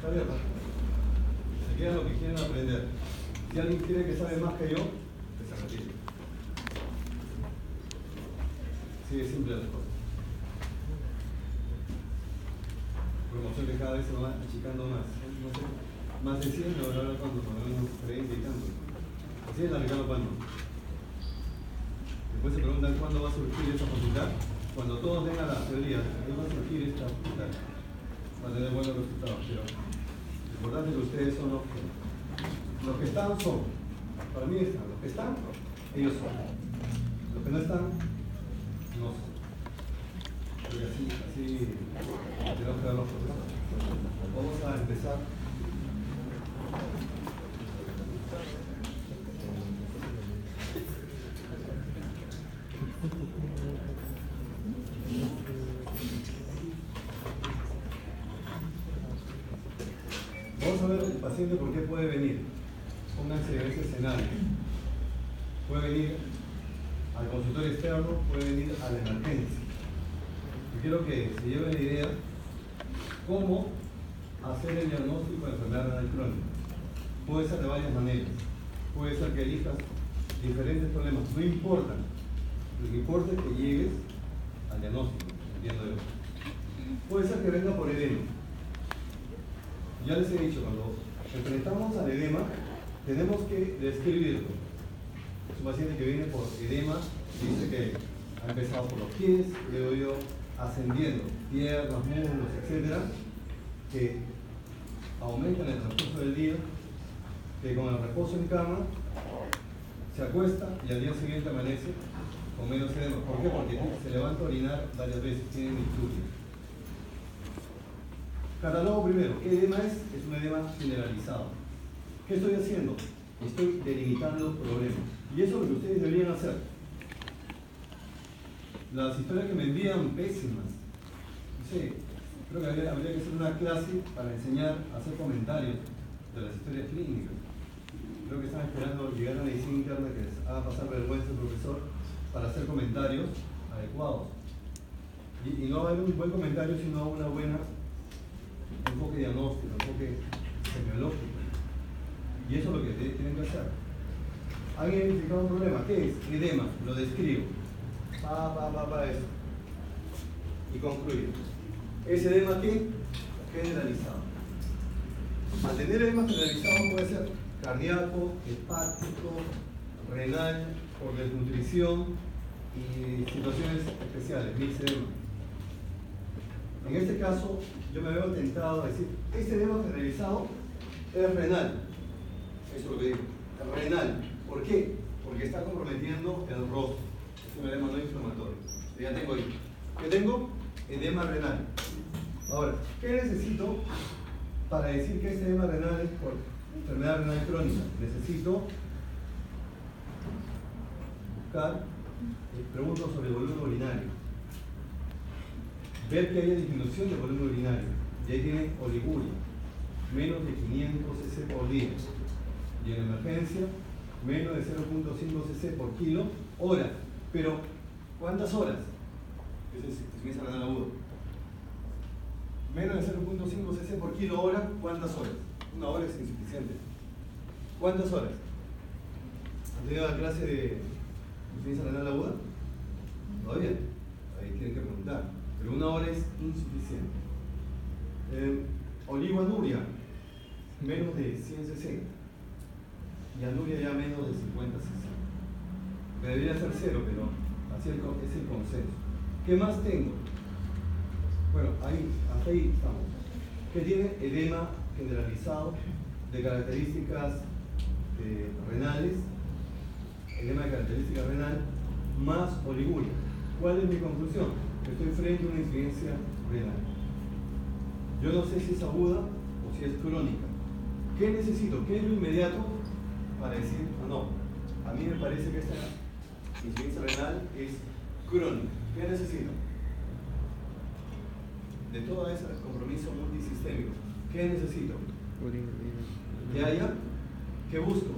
Está abierta. Se quedan lo que quieren aprender. Si alguien quiere que sabe más que yo, que se retire. Sigue simple las cosas. Promoción que cada vez se va achicando más. No sé, más de 100, ahora cuando por lo menos 30 y tanto. Así es la Ricardo Palma. Después se preguntan cuándo va a surgir esa facultad. Cuando todos tengan la teoría, ahí va a surgir esta facultad. Va a tener buenos resultados, pero lo importante es que ustedes son los que están son. Para mí están. Los que están, ellos son. Los que no están, no son. Porque así tenemos que ver los procesos. Vamos a empezar. Vamos a ver el paciente por qué puede venir. Pónganse en ese escenario. Puede venir al consultorio externo, puede venir a la emergencia. Yo quiero que se lleven la idea cómo hacer el diagnóstico de enfermedad renal crónica. Puede ser de varias maneras. Puede ser que elijas diferentes problemas. No importa. Lo que importa es que llegues al diagnóstico, entiendo yo. Puede ser que venga por edema. Ya les he dicho, cuando enfrentamos al edema, tenemos que describirlo. Es un paciente que viene por edema, dice que ha empezado por los pies, le he oído ascendiendo, piernas, muslos, etc., que aumentan en el transcurso del día, que con el reposo en cama se acuesta y al día siguiente amanece con menos edema. ¿Por qué? Porque se levanta a orinar varias veces, tiene micturia. Catalogo primero, ¿qué edema es? Es un edema generalizado. ¿Qué estoy haciendo? Estoy delimitando problemas. Y eso es lo que ustedes deberían hacer. Las historias que me envían pésimas. No sé, creo que habría que hacer una clase para enseñar a hacer comentarios de las historias clínicas. Creo que están esperando llegar a la medicina interna que les haga pasar vergüenza al profesor para hacer comentarios adecuados. Y no va a haber un buen comentario, sino una buena enfoque diagnóstico, enfoque semiológico. Y eso es lo que tienen que hacer. ¿Alguien ha identificado un problema? ¿Qué es? Edema. Lo describo. Eso. Y concluyo. ¿Es edema qué? Generalizado. Al tener edema generalizado puede ser cardíaco, hepático, renal, por desnutrición y situaciones especiales, mixedema. En este caso, yo me veo tentado a decir, este edema generalizado es renal. Eso es lo que digo, es renal. ¿Por qué? Porque está comprometiendo el rostro. Es un edema no inflamatorio. Ya tengo ahí. ¿Qué tengo? Edema renal. Ahora, ¿qué necesito para decir que este edema renal es por enfermedad renal crónica? Necesito buscar, pregunto sobre el volumen urinario. Ver que haya disminución del volumen urinario. Y ahí tiene oliguria, menos de 500 cc por día. Y en emergencia, menos de 0.5 cc por kilo hora. Pero, ¿cuántas horas? Ese es insuficiencia renal aguda. Menos de 0.5 cc por kilo hora, ¿cuántas horas? Una hora es insuficiente. ¿Cuántas horas? ¿Has tenido la clase de insuficiencia renal aguda? Todavía. Ahí tienen que preguntar. Pero una hora es insuficiente. Oligoanuria, menos de 100 cc. Y anuria ya menos de 50 cc. Que debería ser cero, pero así es el consenso. ¿Qué más tengo? Bueno, hasta ahí estamos. ¿Qué tiene? Edema generalizado de características renales, edema de característica renal, más oliguria. ¿Cuál es mi conclusión? Que estoy frente a una insuficiencia renal. Yo no sé si es aguda o si es crónica. ¿Qué necesito? ¿Qué es lo inmediato para decir, no, a mí me parece que esta insuficiencia renal es crónica? ¿Qué necesito? De todo ese compromiso multisistémico, ¿qué necesito? Que haya, ¿qué busco?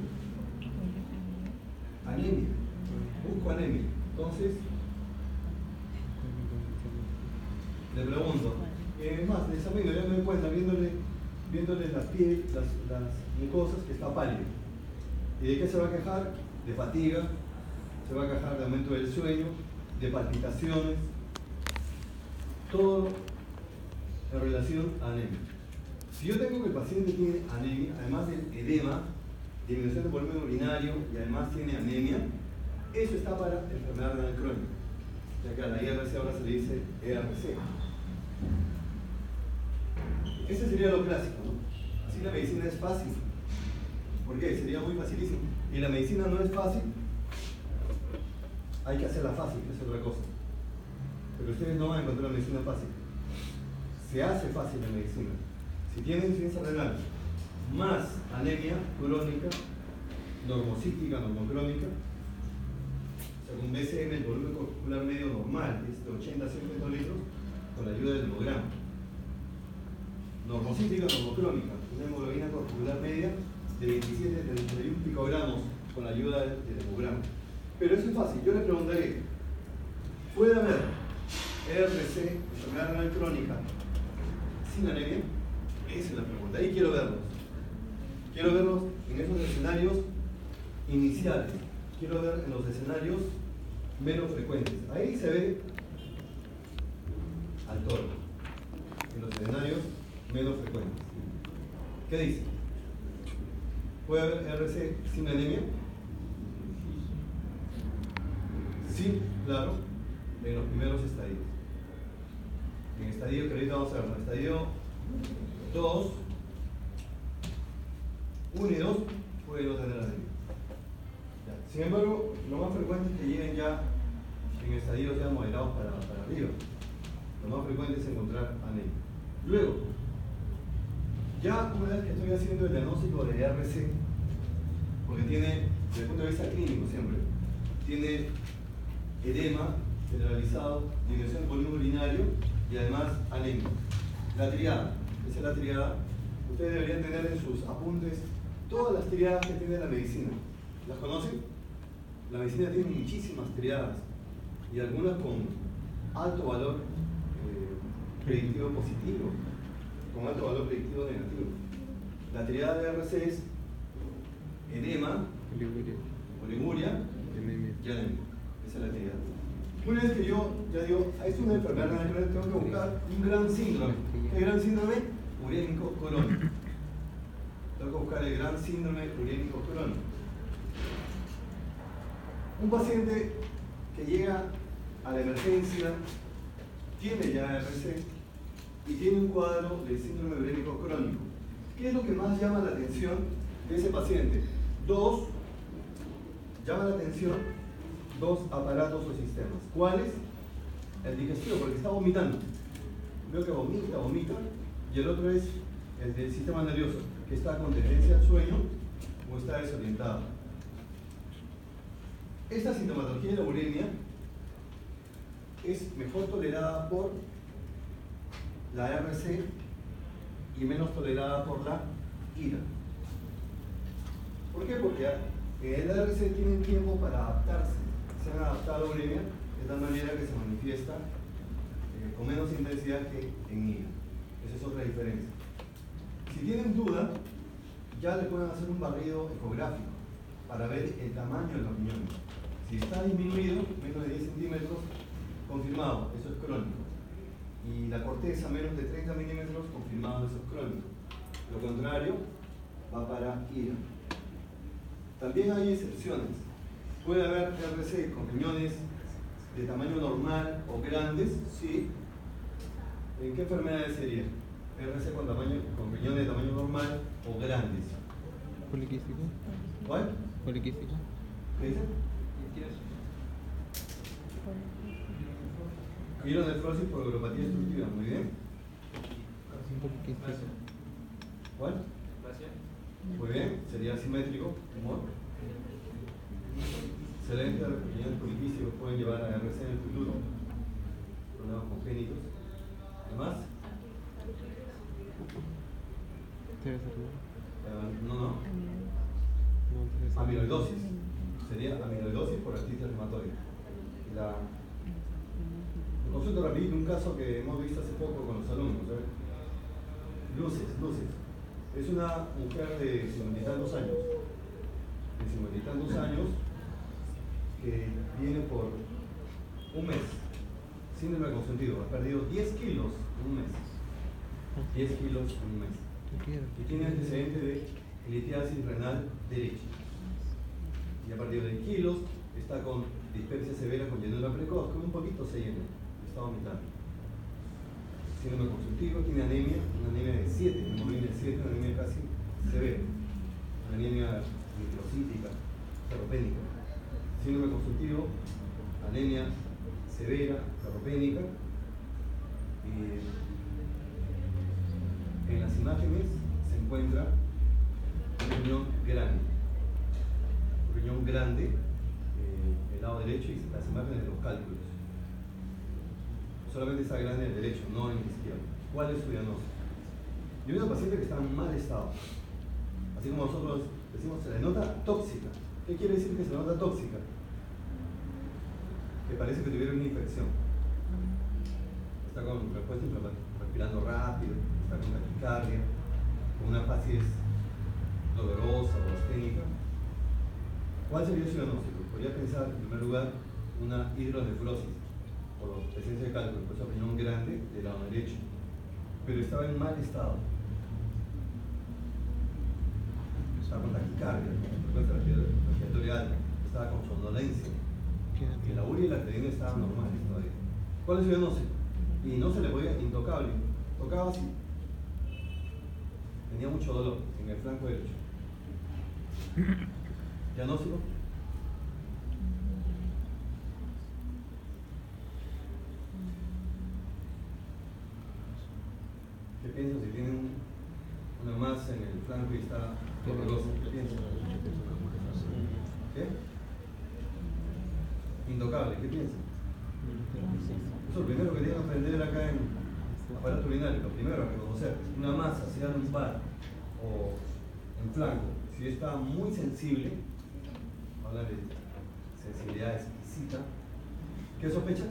Anemia. Busco anemia. Entonces, le pregunto, es más, de examino, ya me doy cuenta, viéndole viéndole la piel, las mucosas, que está pálido. ¿Y de qué se va a quejar? De fatiga, se va a quejar de aumento del sueño, de palpitaciones, todo en relación a anemia. Si yo tengo que el paciente tiene anemia, además del edema, disminución del volumen urinario y además tiene anemia, eso está para enfermedad renal crónica, ya que a la IRC ahora se le dice ERC. Ese sería lo clásico, ¿no? Así la medicina es fácil. ¿Por qué? Sería muy facilísimo. Y la medicina no es fácil, hay que hacerla fácil, que es otra cosa. Pero ustedes no van a encontrar la medicina fácil. Se hace fácil la medicina. Si tienen insuficiencia renal más anemia crónica, normocítica, normocrónica, o sea, con BCM, el volumen corpuscular medio normal, que es de 80 a 100 hectolitros, con la ayuda del hemograma. Normocítica, normocrónica, una hemoglobina corpuscular media de 27 a 31 picogramos con la ayuda del hemograma. Pero eso es fácil. Yo le preguntaré, ¿puede haber ERC, enfermedad renal crónica, sin anemia? Esa es la pregunta. Ahí quiero verlos. Quiero verlos en esos escenarios iniciales. Quiero ver en los escenarios menos frecuentes. Ahí se ve al toro. En los escenarios menos frecuentes. ¿Qué dice? ¿Puede haber ERC sin anemia? Sí, claro, en los primeros estadios. En estadio que ahorita vamos a ver, en estadio 2, 1 y 2 pueden no tener anemia. Ya. Sin embargo, lo más frecuente es que lleguen ya en estadios ya moderados para arriba. Lo más frecuente es encontrar anemia. Luego, ya una vez que estoy haciendo el diagnóstico de ERC, porque tiene, desde el punto de vista clínico siempre, tiene edema generalizado, disminución del volumen urinario y además anemia. La triada, esa es la triada. Ustedes deberían tener en sus apuntes todas las triadas que tiene la medicina. ¿Las conocen? La medicina tiene muchísimas triadas y algunas con alto valor predictivo positivo, con alto valor predictivo negativo. La triada de RC es edema, poliuria y anemia. Esa es la triada. Una vez que yo ya digo, es una enfermedad renal crónica, tengo que buscar un gran síndrome. ¿Qué gran síndrome? Urémico crónico. Tengo que buscar el gran síndrome urémico crónico. Un paciente que llega a la emergencia tiene ya RC y tiene un cuadro de síndrome urémico crónico. ¿Qué es lo que más llama la atención de ese paciente? Llama la atención dos aparatos o sistemas. ¿Cuáles? El digestivo, porque está vomitando. Veo que vomita, y el otro es el del sistema nervioso, que está con tendencia al sueño o está desorientado. Esta sintomatología de la uremia es mejor tolerada por la RC y menos tolerada por la IRA. ¿Por qué? Porque el RC tiene tiempo para adaptarse. Se han adaptado a la uremia de tal manera que se manifiesta con menos intensidad que en IRA. Esa es otra diferencia. Si tienen duda, ya le pueden hacer un barrido ecográfico para ver el tamaño de los riñones. Si está disminuido, menos de 10 centímetros, confirmado, eso es crónico. Y la corteza menos de 30 milímetros, confirmado, eso es crónico. Lo contrario, va para IRA. También hay excepciones. Puede haber RC con riñones de tamaño normal o grandes, sí. ¿En qué enfermedades sería? RC con riñones de tamaño normal o grandes. Poliquístico. ¿Cuál? Poliquístico. ¿Qué dice? Hidronefrosis por uropatía destructiva, muy bien. Poliquístico. ¿Cuál? Muy bien, sería asimétrico, humor. Excelente, los riñones poliquísticos pueden llevar a RC en el futuro. Problemas congénitos. ¿Además? No. Amiloidosis. Sería amiloidosis por artritis reumatoide. Consulto rapidito un caso que hemos visto hace poco con los alumnos. Luces. Es una mujer de 50 y tantos años. De 50 y tantos años que viene por un mes. Síndrome consentido. Ha perdido 10 kilos en un mes. 10 kilos en un mes. Y tiene antecedente de litiasis renal derecha. Y ha perdido 10 kilos. Está con dispepsia severa con llenura precoz. Con un poquito se llena. Está vomitando. Síndrome consultivo, tiene anemia, una anemia de 7, hemoglobina de 7, una anemia casi severa, una anemia microcítica, ferropénica. Síndrome consultivo, anemia severa, ferropénica. En las imágenes se encuentra un riñón grande. Un riñón grande, el lado derecho, y las imágenes de los cálculos. Solamente está grande en el derecho, no en el izquierdo. ¿Cuál es su diagnóstico? Yo veo una paciente que está en mal estado. Así como nosotros decimos, se le nota tóxica. ¿Qué quiere decir que se le nota tóxica? Que parece que tuviera una infección. Está con respuesta respirando rápido, está con taquicardia, con una facies dolorosa o asténica. ¿Cuál sería su diagnóstico? Podría pensar, en primer lugar, una hidronefrosis por presencia de cálculo, pues riñón grande del lado derecho, pero estaba en mal estado. Estaba con taquicardia, con respiratoria alta, estaba con somnolencia, y la urea y la creatina estaban normales todavía. ¿Cuál es su diagnóstico? Y no se le podía, intocable, tocaba así. Tenía mucho dolor en el flanco derecho. ¿Diagnóstico? ¿Qué piensas si tiene una masa en el flanco y está dolorosa? ¿Qué piensas? ¿Qué? Intocable, ¿qué piensas? Eso es lo primero que tienen que aprender acá en aparato urinario. Lo primero a reconocer, una masa, sea lumbar o en flanco, si está muy sensible, habla de sensibilidad exquisita. ¿Qué sospecha?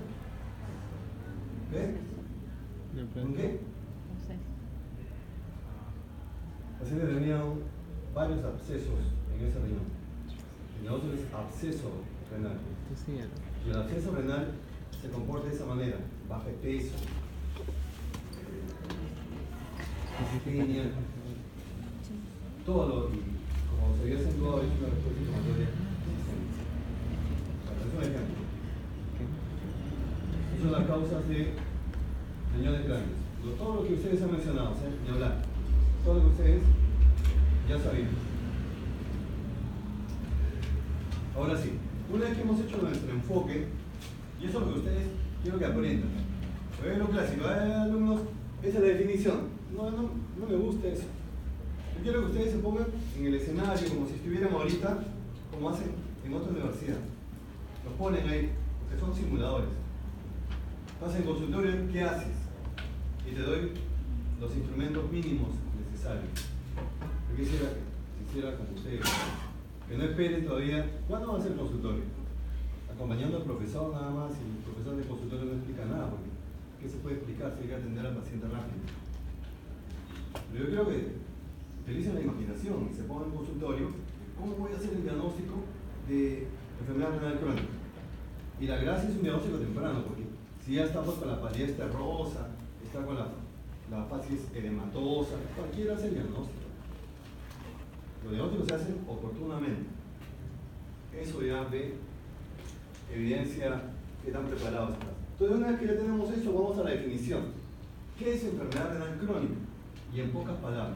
¿Qué? ¿Con qué? El paciente tenía varios abscesos en ese riñón. El otro es absceso renal. Y el absceso renal se comporta de esa manera: baja de peso, astenia, todo lo que, como se había acentuado, es una respuesta inflamatoria sistémica. Es un ejemplo. Esas son las causas de riñones grandes. Todo lo que ustedes han mencionado, ni hablar. Todo lo que ustedes ya sabían. Ahora sí, una vez que hemos hecho nuestro enfoque, y eso es lo que ustedes quiero que aprendan. Es lo clásico, alumnos, esa es la definición. No me gusta eso. Yo quiero que ustedes se pongan en el escenario como si estuvieran ahorita, como hacen en otra universidad. Los ponen ahí, porque son simuladores. Estás en consultorio, ¿qué haces? Y te doy los instrumentos mínimos necesarios. Yo quisiera que se hiciera como ustedes, que no esperen todavía. ¿Cuándo va a ser el consultorio? Acompañando al profesor nada más, y el profesor de consultorio no explica nada, porque ¿qué se puede explicar si hay que atender al paciente rápido? Pero yo creo que utilicen la imaginación y se pongan en consultorio. ¿Cómo voy a hacer el diagnóstico de enfermedad renal crónica? Y la gracia es un diagnóstico temprano, porque si ya estamos con la palidez terrosa, está con la facies edematosa, cualquiera hace el diagnóstico. Los diagnósticos se hacen oportunamente. Eso ya ve evidencia que están preparados están. Entonces, una vez que ya tenemos eso, vamos a la definición. ¿Qué es enfermedad renal crónica? Y en pocas palabras,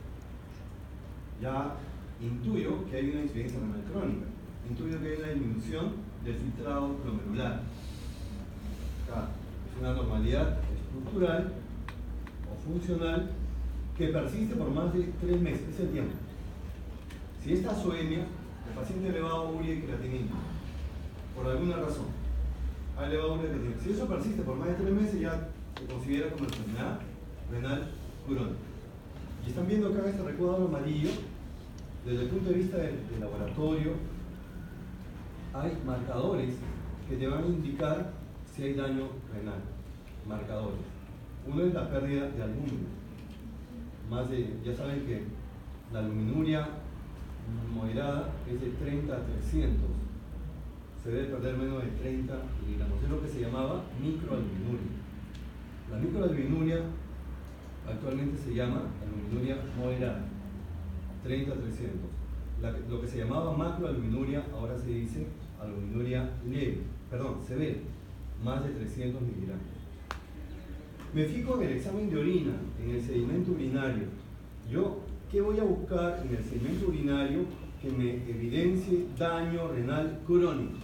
ya intuyo que hay una insuficiencia renal crónica, intuyo que hay una disminución del filtrado glomerular. Acá es una anormalidad estructural o funcional que persiste por más de 3 meses, es el tiempo. Si esta azoemia, el paciente ha elevado urea y creatinina, por alguna razón, ha elevado urea y creatinina, si eso persiste por más de 3 meses, ya se considera como enfermedad renal crónica. Y están viendo acá este recuadro amarillo, desde el punto de vista del laboratorio, hay marcadores que te van a indicar si hay daño renal. Marcadores. Uno es la pérdida de albúmina. ya saben que la albuminuria moderada es de 30 a 300. Se debe perder menos de 30 miligramos. Es lo que se llamaba microalbuminuria. La microalbuminuria actualmente se llama albuminuria moderada, 30 a 300. Lo que se llamaba macroalbuminuria ahora se dice albuminuria severa, más de 300 miligramos. Me fijo en el examen de orina, en el sedimento urinario. ¿Qué voy a buscar en el sedimento urinario que me evidencie daño renal crónico?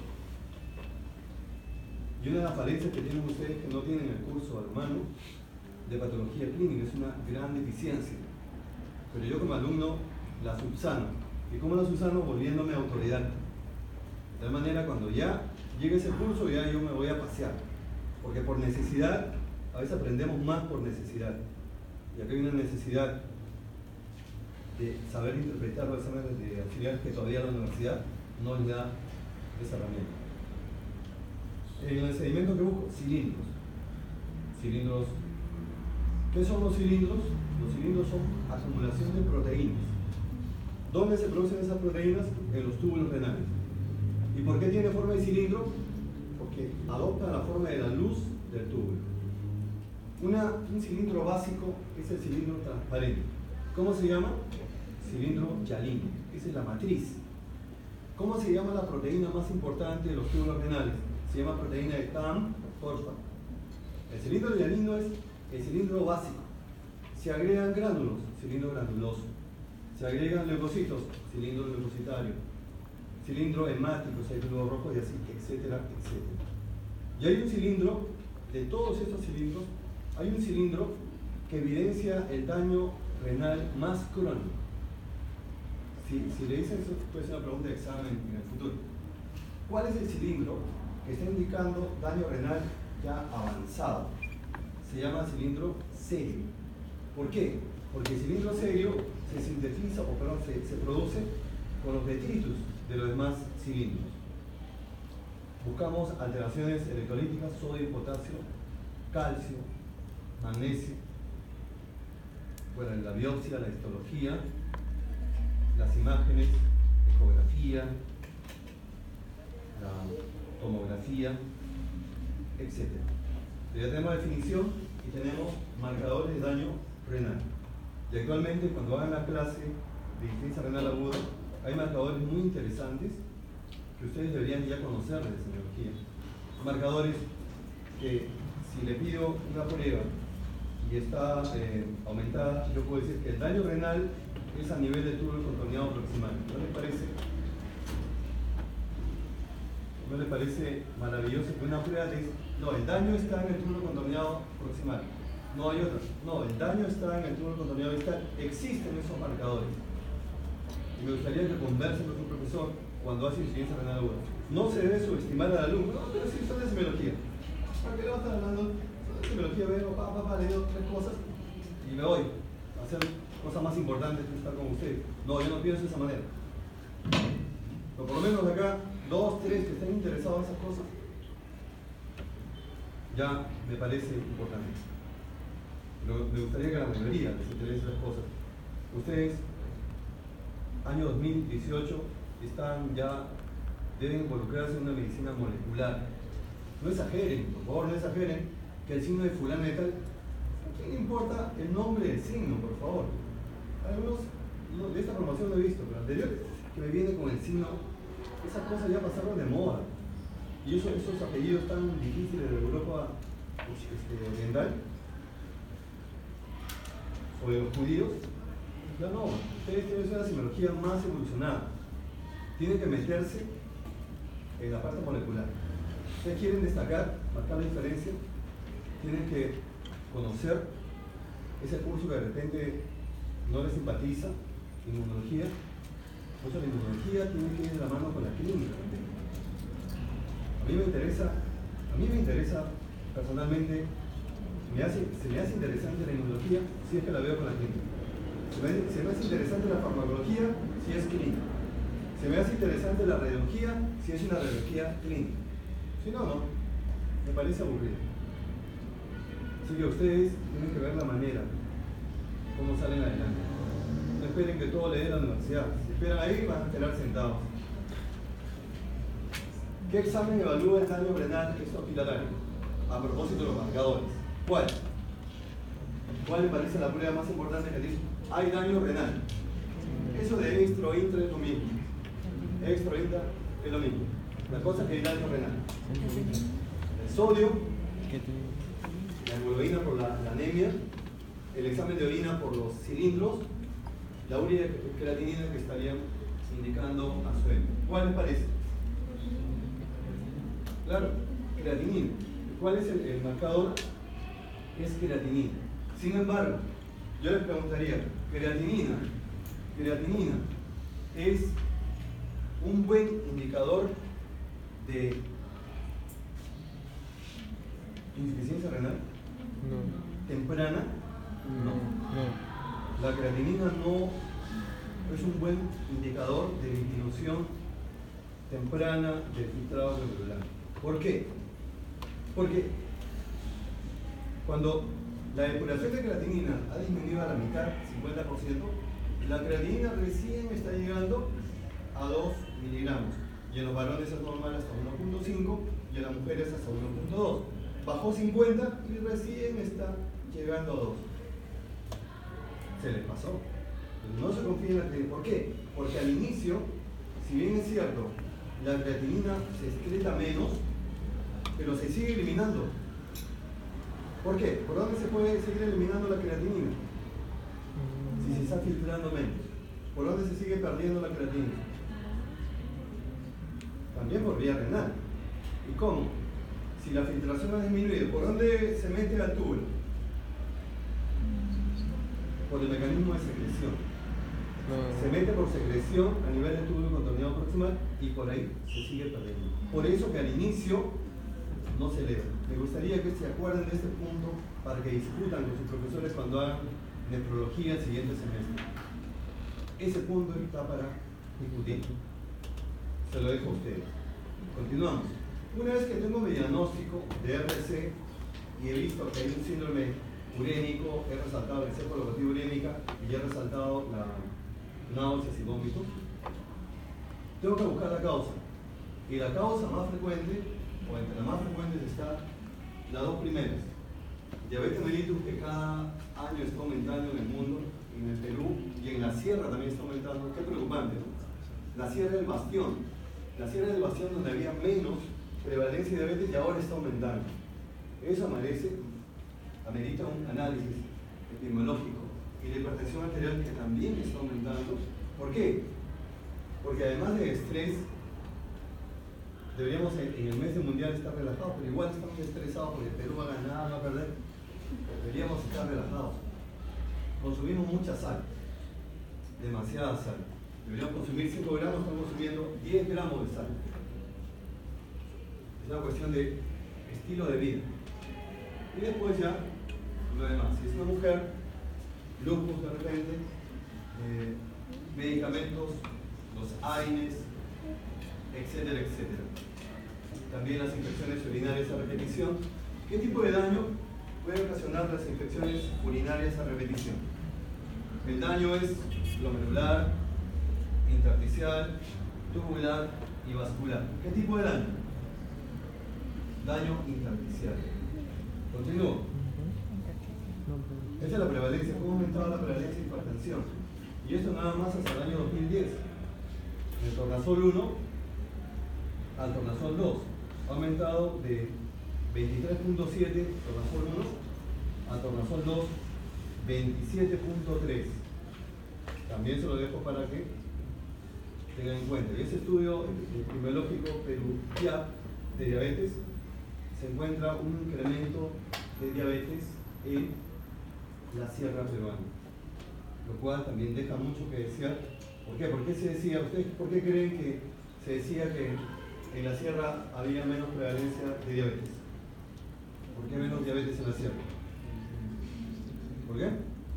Y una de las falencias que tienen ustedes que no tienen el curso hermano de patología clínica, es una gran deficiencia. Pero yo como alumno la subsano. ¿Y cómo la subsano? Volviéndome autoridad. De tal manera, cuando ya llegue ese curso, ya yo me voy a pasear. Porque por necesidad, a veces aprendemos más por necesidad. Y acá hay una necesidad de saber interpretar los exámenes de auxiliares que todavía la universidad no les da esa herramienta. En el sedimento que busco, cilindros. ¿Qué son los cilindros? Los cilindros son acumulación de proteínas. ¿Dónde se producen esas proteínas? En los túbulos renales. ¿Y por qué tiene forma de cilindro? Porque adopta la forma de la luz del túbulo. Un cilindro básico es el cilindro transparente. ¿Cómo se llama? Cilindro Yalin. Esa es la matriz. ¿Cómo se llama la proteína más importante de los túbulos renales? Se llama proteína de TAM-TORFA. El cilindro hialino es el cilindro básico. Se agregan gránulos, cilindro granuloso. Se agregan leucocitos, cilindro leucocitario. Cilindro hemático, si hay glóbulos rojos y así, etcétera, etcétera. Y hay un cilindro, de todos estos cilindros, hay un cilindro que evidencia el daño renal más crónico. Si le dicen eso, puede ser una pregunta de examen en el futuro. ¿Cuál es el cilindro que está indicando daño renal ya avanzado? Se llama cilindro serio. ¿Por qué? Porque el cilindro serio se produce con los detritus de los demás cilindros. Buscamos alteraciones electrolíticas, sodio, potasio, calcio, magnesio. Bueno, en la biopsia, la histología, las imágenes, ecografía, la tomografía, etc. Ya tenemos definición y tenemos marcadores de daño renal. Y actualmente, cuando hagan la clase de insuficiencia renal aguda, hay marcadores muy interesantes que ustedes deberían ya conocer de semiología. Marcadores que, si le pido una prueba y está aumentada, yo puedo decir que el daño renal es a nivel del túbulo contorneado proximal. ¿No les parece? ¿No les parece maravilloso que una prueba dice, no, el daño está en el túbulo contorneado proximal? No hay otra. No, el daño está en el túbulo contorneado distal. Existen esos marcadores. Y me gustaría que conversen con su profesor cuando hace insuficiencia renal aguda. No se debe subestimar al alumno. No, pero sí, son de semiología. ¿Para qué le vas a estar hablando? Son de semiología, veo, le digo 3 cosas y me voy a hacer cosas más importantes que estar con usted. No, yo no pienso de esa manera. Pero por lo menos acá, 2, 3 que estén interesados en esas cosas, ya me parece importante. Pero me gustaría que a la mayoría les interese esas cosas. Ustedes, año 2018, deben involucrarse en una medicina molecular. No exageren, por favor, no exageren que el signo de fulano de tal. ¿A quién le importa el nombre del signo, por favor? Algunos de esta promoción no he visto, pero anterior que me viene con el signo, esas cosas ya pasaron de moda. Y esos apellidos tan difíciles de Europa oriental o de los judíos, ya no. Ustedes tienen una semiología más evolucionada. Tienen que meterse en la parte molecular. Ustedes quieren destacar, marcar la diferencia, tienen que conocer ese curso que de repente no les simpatiza, inmunología. Por eso la inmunología tiene que ir de la mano con la clínica. A mí me interesa personalmente, se me hace interesante la inmunología si es que la veo con la clínica. Se me hace interesante la farmacología si es clínica. Se me hace interesante la radiología si es una radiología clínica. Si no, no. Me parece aburrido. Así que ustedes tienen que ver la manera cómo salen adelante. No esperen que todo le dé la universidad. Si esperan ahí, van a quedar sentados. ¿Qué examen evalúa el daño renal extrahospitalario? A propósito de los marcadores. ¿Cuál? ¿Cuál le parece la prueba más importante que dice? Hay daño renal. Eso de extra o intra es lo mismo. Extra o intra es lo mismo. La cosa es que hay daño renal. El sodio, la hemoglobina por la anemia, el examen de orina por los cilindros, la urea y creatinina que estarían indicando asueño. ¿Cuál les parece? Claro, creatinina. ¿Cuál es el marcador? Es creatinina. Sin embargo, yo les preguntaría, creatinina es un buen indicador de insuficiencia renal temprana. No. La creatinina no es un buen indicador de disminución temprana del filtrado glomerular. ¿Por qué? Porque cuando la depuración de creatinina ha disminuido a la mitad, 50%, la creatinina recién está llegando a 2 miligramos. Y en los varones es normal hasta 1.5 y en las mujeres hasta 1.2. Bajó 50 y recién está llegando a 2. Se les pasó. No se confía en la creatinina. ¿Por qué? Porque al inicio, si bien es cierto, la creatinina se excreta menos, pero se sigue eliminando. ¿Por qué? ¿Por dónde se puede seguir eliminando la creatinina? Si se está filtrando menos. ¿Por dónde se sigue perdiendo la creatinina? También por vía renal. ¿Y cómo? Si la filtración ha disminuido, ¿por dónde se mete al túbulo? Por el mecanismo de secreción. Se mete por secreción a nivel del túbulo contorneado proximal y por ahí se sigue perdiendo. Por eso que al inicio no se eleva. Me gustaría que se acuerden de este punto para que discutan con sus profesores cuando hagan nefrología el siguiente semestre. Ese punto está para discutir. Se lo dejo a ustedes. Continuamos. Una vez que tengo mi diagnóstico de RC y he visto que hay un síndrome urémico, he resaltado la encefalopatía urémica y he resaltado la náuseas y vómitos, tengo que buscar la causa. Y la causa más frecuente, o entre las más frecuentes, está las dos primeras. Diabetes mellitus, que cada año está aumentando en el mundo, en el Perú y en la sierra también está aumentando. Qué preocupante, ¿no? La sierra del bastión. La sierra del bastión donde había menos prevalencia de diabetes y ahora está aumentando. Eso amerita un análisis epidemiológico. Y la hipertensión arterial que también está aumentando. ¿Por qué? Porque además de estrés, deberíamos en el mes mundial estar relajados, pero igual estamos estresados porque Perú va a ganar, va a perder. Deberíamos estar relajados. Consumimos mucha sal, demasiada sal. Deberíamos consumir 5 gramos, estamos consumiendo 10 gramos de sal. Es una cuestión de estilo de vida. Y después ya, lo demás. Si es una mujer, lupus de repente, medicamentos, los AINES, etcétera, etcétera. También las infecciones urinarias a repetición. ¿Qué tipo de daño puede ocasionar las infecciones urinarias a repetición? El daño es glomerular, intersticial, tubular y vascular. ¿Qué tipo de daño? Daño intersticial. Continúo. Esta es la prevalencia. ¿Cómo ha aumentado la prevalencia de hipertensión? Y esto nada más hasta el año 2010. El tornasol 1 al tornasol 2 ha aumentado de 23.7 tornasol 1 a tornasol 2 27.3. También se lo dejo para que tengan en cuenta. Y ese estudio epidemiológico Perú-PIAP de diabetes se encuentra un incremento de diabetes en la sierra peruana, lo cual también deja mucho que desear. ¿Por qué? ¿Por qué se decía? ¿Ustedes por qué creen que se decía que en la sierra había menos prevalencia de diabetes? ¿Por qué menos diabetes en la sierra? ¿Por qué?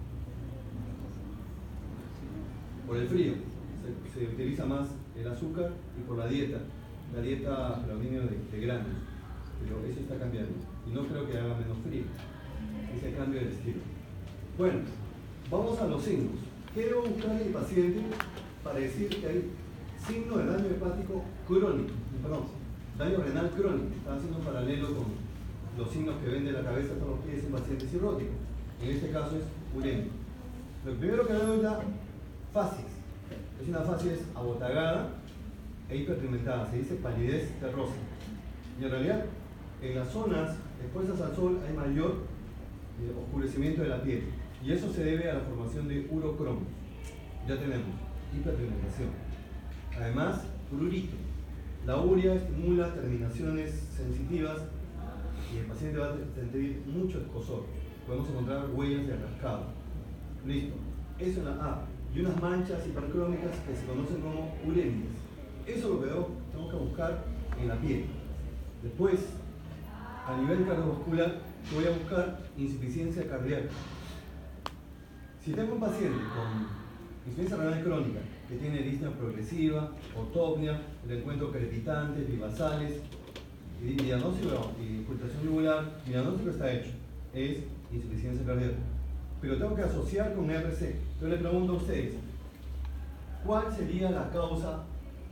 Por el frío. Se utiliza más el azúcar y por la dieta predominio de granos. Pero eso está cambiando. Y no creo que haga menos frío. Es el cambio del estilo. Bueno, Vamos a los signos. ¿Qué debo buscar en el paciente para decir que hay signo de daño hepático crónico? Perdón, daño renal crónico. Está haciendo un paralelo con los signos que ven de la cabeza hasta los pies en pacientes cirróticos. En este caso es urémico. Lo primero que veo es la facies. Es una facies abotagada e hiperpigmentada. Se dice palidez terrosa. Y en realidad, en las zonas expuestas al sol hay mayor oscurecimiento de la piel. Y eso se debe a la formación de urocromos. Ya tenemos hiperpigmentación. Además, prurito. La urea estimula terminaciones sensitivas y el paciente va a sentir mucho escozor. Podemos encontrar huellas de rascado. Listo. Eso en la A. Y unas manchas hipercrónicas que se conocen como urémicas. Eso es lo que tengo que buscar en la piel. Después, a nivel cardiovascular, voy a buscar insuficiencia cardíaca. Si tengo un paciente con insuficiencia renal crónica que tiene disnea progresiva, ortopnia, le encuentro crepitantes, bivasales, y diagnóstico y infiltración yugular, mi diagnóstico está hecho, es insuficiencia cardíaca. Pero tengo que asociar con RC. Entonces le pregunto a ustedes, ¿cuál sería la causa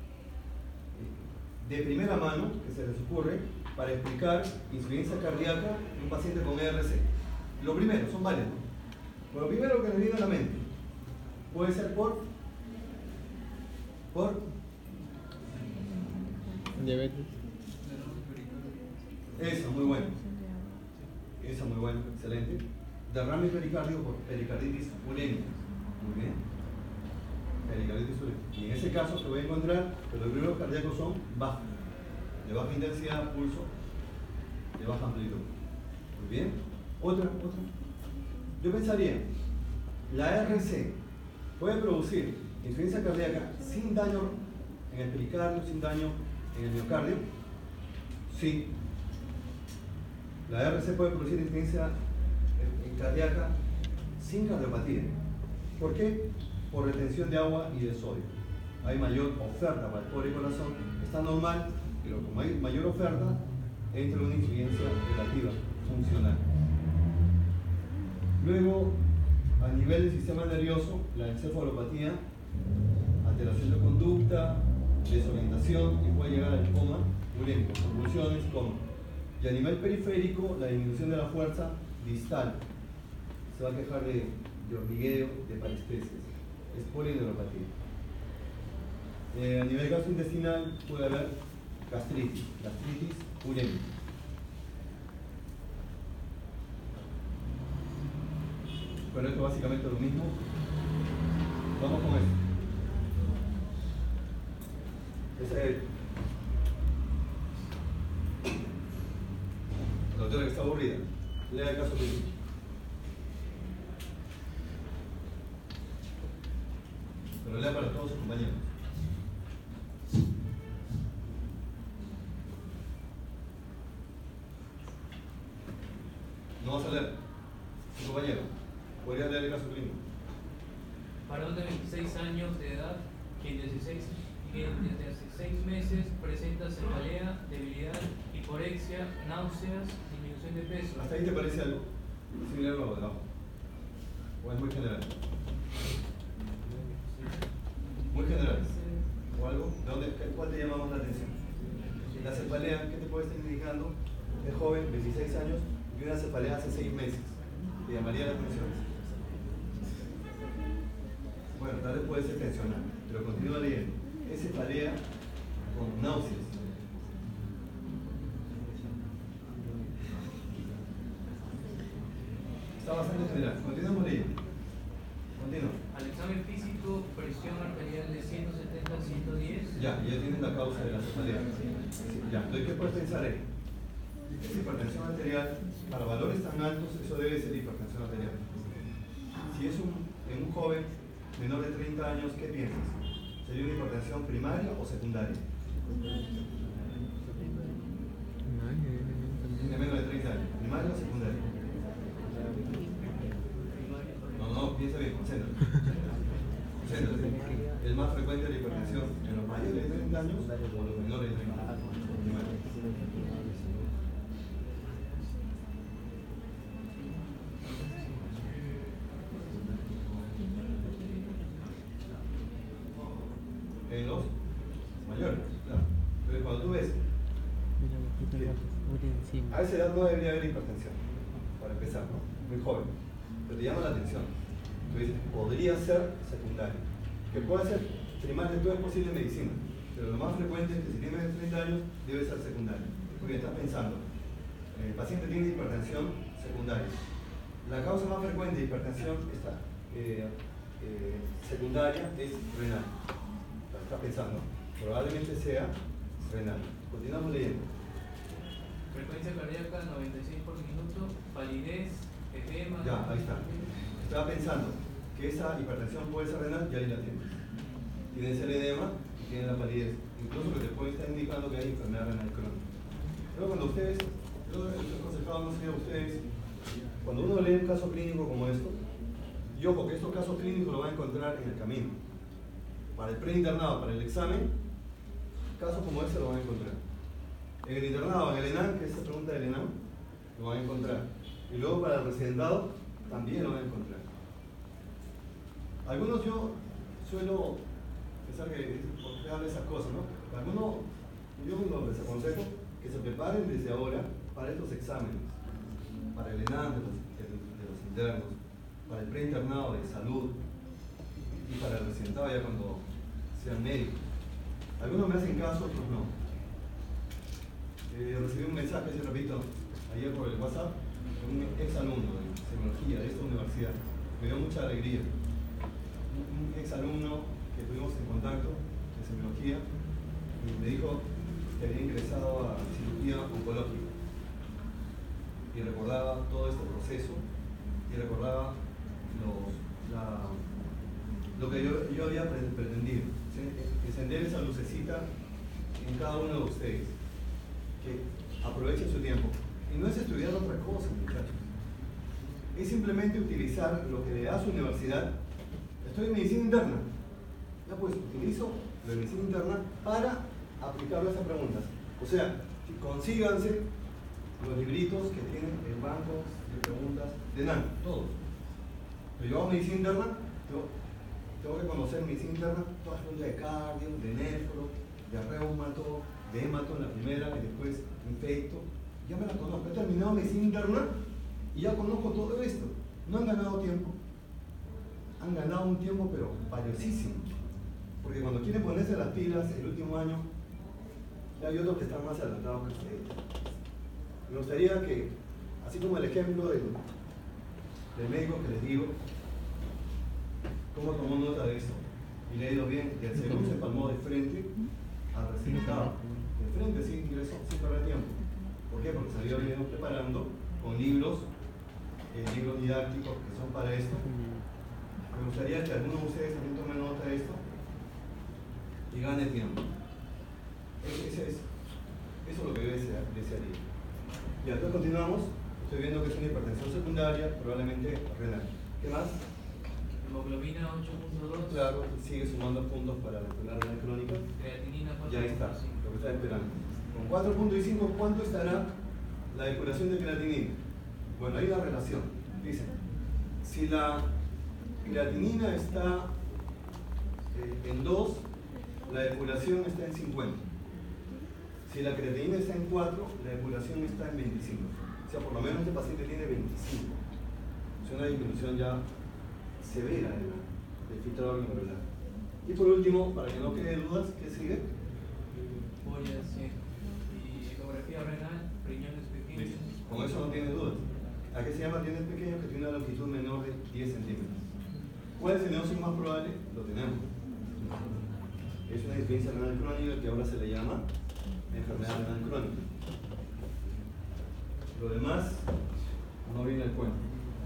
de primera mano que se les ocurre para explicar insuficiencia cardíaca en un paciente con RC? Lo primero, son varios. Lo primero que les viene a la mente puede ser por diabetes. Eso, muy bueno. Eso, muy bueno, excelente. Derrame pericardio por pericarditis urémica. Muy bien. Pericarditis urémica. Y en ese caso te voy a encontrar que los primeros cardíacos son bajos, de baja intensidad, pulso, de baja amplitud. Muy bien. Otra. Yo pensaría, la RC puede producir insuficiencia cardíaca sin daño en el pericardio, sin daño en el miocardio. Sí. La RC puede producir insuficiencia cardíaca sin cardiopatía. ¿Por qué? Por retención de agua y de sodio. Hay mayor oferta para el pobre corazón, está normal, pero como hay mayor oferta, entra una insuficiencia relativa, funcional. Luego, a nivel del sistema nervioso, la encefalopatía, alteración de conducta, desorientación y puede llegar al coma urémico, convulsiones, coma. Y a nivel periférico, la disminución de la fuerza distal. Se va a quejar de hormigueo, de parestesia. Es polineuropatía. A nivel gastrointestinal puede haber gastritis urémica. Bueno, esto básicamente es lo mismo. Vamos con esto. Ese es la doctora que está aburrida. Lea el caso clínico. Pero lea para todos sus compañeros. No vas a leer. Su compañero. ¿Podría leer el caso clínico? Varón de 26 años de edad, quien desde 6 meses presenta cefalea, debilidad, hiporexia, náuseas, disminución de peso. ¿Hasta ahí te parece algo similar a lo de abajo? ¿O es muy general? Muy general. ¿O algo? ¿Cuál te llama más la atención? La cefalea, ¿qué te puede estar indicando? Es joven, 26 años, y una cefalea hace 6 meses. ¿Te llamaría la atención? Bueno, tal vez puede ser tensional, pero continúa leyendo. Es cefalea con náuseas. Está bastante general. Continuamos leyendo. Continúa. Al examen físico, presión arterial de 170 a 110. Ya tienes la causa de la cefalea. Ya, entonces, ¿qué puedes pensar ahí? Es hipertensión arterial. Para valores tan altos, eso debe ser hipertensión arterial. Si es en un joven menor de 30 años, ¿qué piensas? ¿Sería una hipertensión primaria o secundaria? Tiene menos de 30 años. ¿Primaria o secundaria? No, piensa bien, concéntrate. Es más frecuente la hipertensión en los mayores de 30 años o los menores de 30 años. en los mayores. Claro. Entonces, cuando tú ves, a esa edad no debería haber hipertensión, para empezar, ¿no? Muy joven. Pero te llama la atención. Entonces, podría ser secundario. Que puede ser primario, todo es posible en medicina. Pero lo más frecuente es que si tienes 30 años, debe ser secundario. Porque estás pensando, el paciente tiene hipertensión secundaria. La causa más frecuente de hipertensión secundaria es renal. Estás pensando, probablemente sea renal. Continuamos leyendo. Frecuencia cardíaca 96 por minuto, palidez, edema. Ya, ahí está. Estaba pensando que esa hipertensión puede ser renal, ya ahí la tienes. Tienes el edema y tienes la palidez. Incluso que te puede estar indicando que hay enfermedad renal crónica. Pero cuando ustedes, yo les he aconsejado, no sé a ustedes, cuando uno lee un caso clínico como esto, y ojo que estos casos clínicos lo van a encontrar en el camino. Para el preinternado, para el examen, casos como este lo van a encontrar. En el internado, en el ENAM, que es esa pregunta del ENAM, lo van a encontrar. Y luego para el residentado, también lo van a encontrar. Algunos yo suelo pensar que por hablar esas cosas, ¿no? Algunos yo les aconsejo que se preparen desde ahora para estos exámenes, para el ENAM de los internos, para el preinternado de salud y para el residentado ya cuando sean médicos. Algunos me hacen caso, otros no. Recibí un mensaje, si repito, ayer por el WhatsApp, de un ex alumno de semiología de esta universidad. Me dio mucha alegría. Un ex alumno que tuvimos en contacto de semiología me dijo que había ingresado a cirugía oncológica y recordaba todo este proceso y recordaba lo que yo había pretendido, encender esa lucecita en cada uno de ustedes, que aprovechen su tiempo. Y no es estudiar otra cosa, muchachos, es simplemente utilizar lo que le da su universidad. Estoy en medicina interna, ya pues utilizo la medicina interna para aplicarlo a esas preguntas. O sea, consíganse los libritos que tienen el banco de preguntas de NAN, todos. Pero yo hago medicina interna, tengo que conocer medicina interna, todas las preguntas de cardio, de nefro, de reumato, de hemato en la primera y después infecto. Ya me la conozco, he terminado medicina interna y ya conozco todo esto. No han ganado tiempo, han ganado un tiempo pero valiosísimo. Porque cuando quieren ponerse las pilas el último año, ya hay otros que están más adelantados que ustedes. Me gustaría que, así como el ejemplo del médico que les digo, cómo tomó nota de eso y le ha ido bien, y el segundo se palmó de frente al residentado. De frente sí ingresó sin perder tiempo. ¿Por qué? Porque salió bien preparando con libros didácticos que son para esto. Me gustaría que algunos de ustedes también tomen nota de esto y gane tiempo. Eso es lo que yo desearía. Ya, entonces continuamos. Estoy viendo que es una hipertensión secundaria, probablemente renal. ¿Qué más? Hemoglobina 8.2. Claro, sigue sumando puntos para la enfermedad renal crónica. Creatinina 4.5. Ya está, lo que está esperando. Con 4.5, ¿cuánto estará la depuración de creatinina? Bueno, hay una relación. Dice, si la creatinina está en 2, la depuración está en 50. Si la creatinina está en 4, la depuración está en 25. O sea, por lo menos este paciente tiene 25. Es una disminución ya severa del filtrado glomerular. Y por último, para que no quede dudas, ¿qué sigue? Pollas, sí. Y ecografía renal, riñones pequeños. Con eso no tiene dudas. ¿A qué se llama riñones pequeños? Que tiene una longitud menor de 10 centímetros. ¿Cuál es el diagnóstico más probable? Lo tenemos. Es una insuficiencia renal crónica que ahora se le llama enfermedad renal crónica. Lo demás no viene al cuento.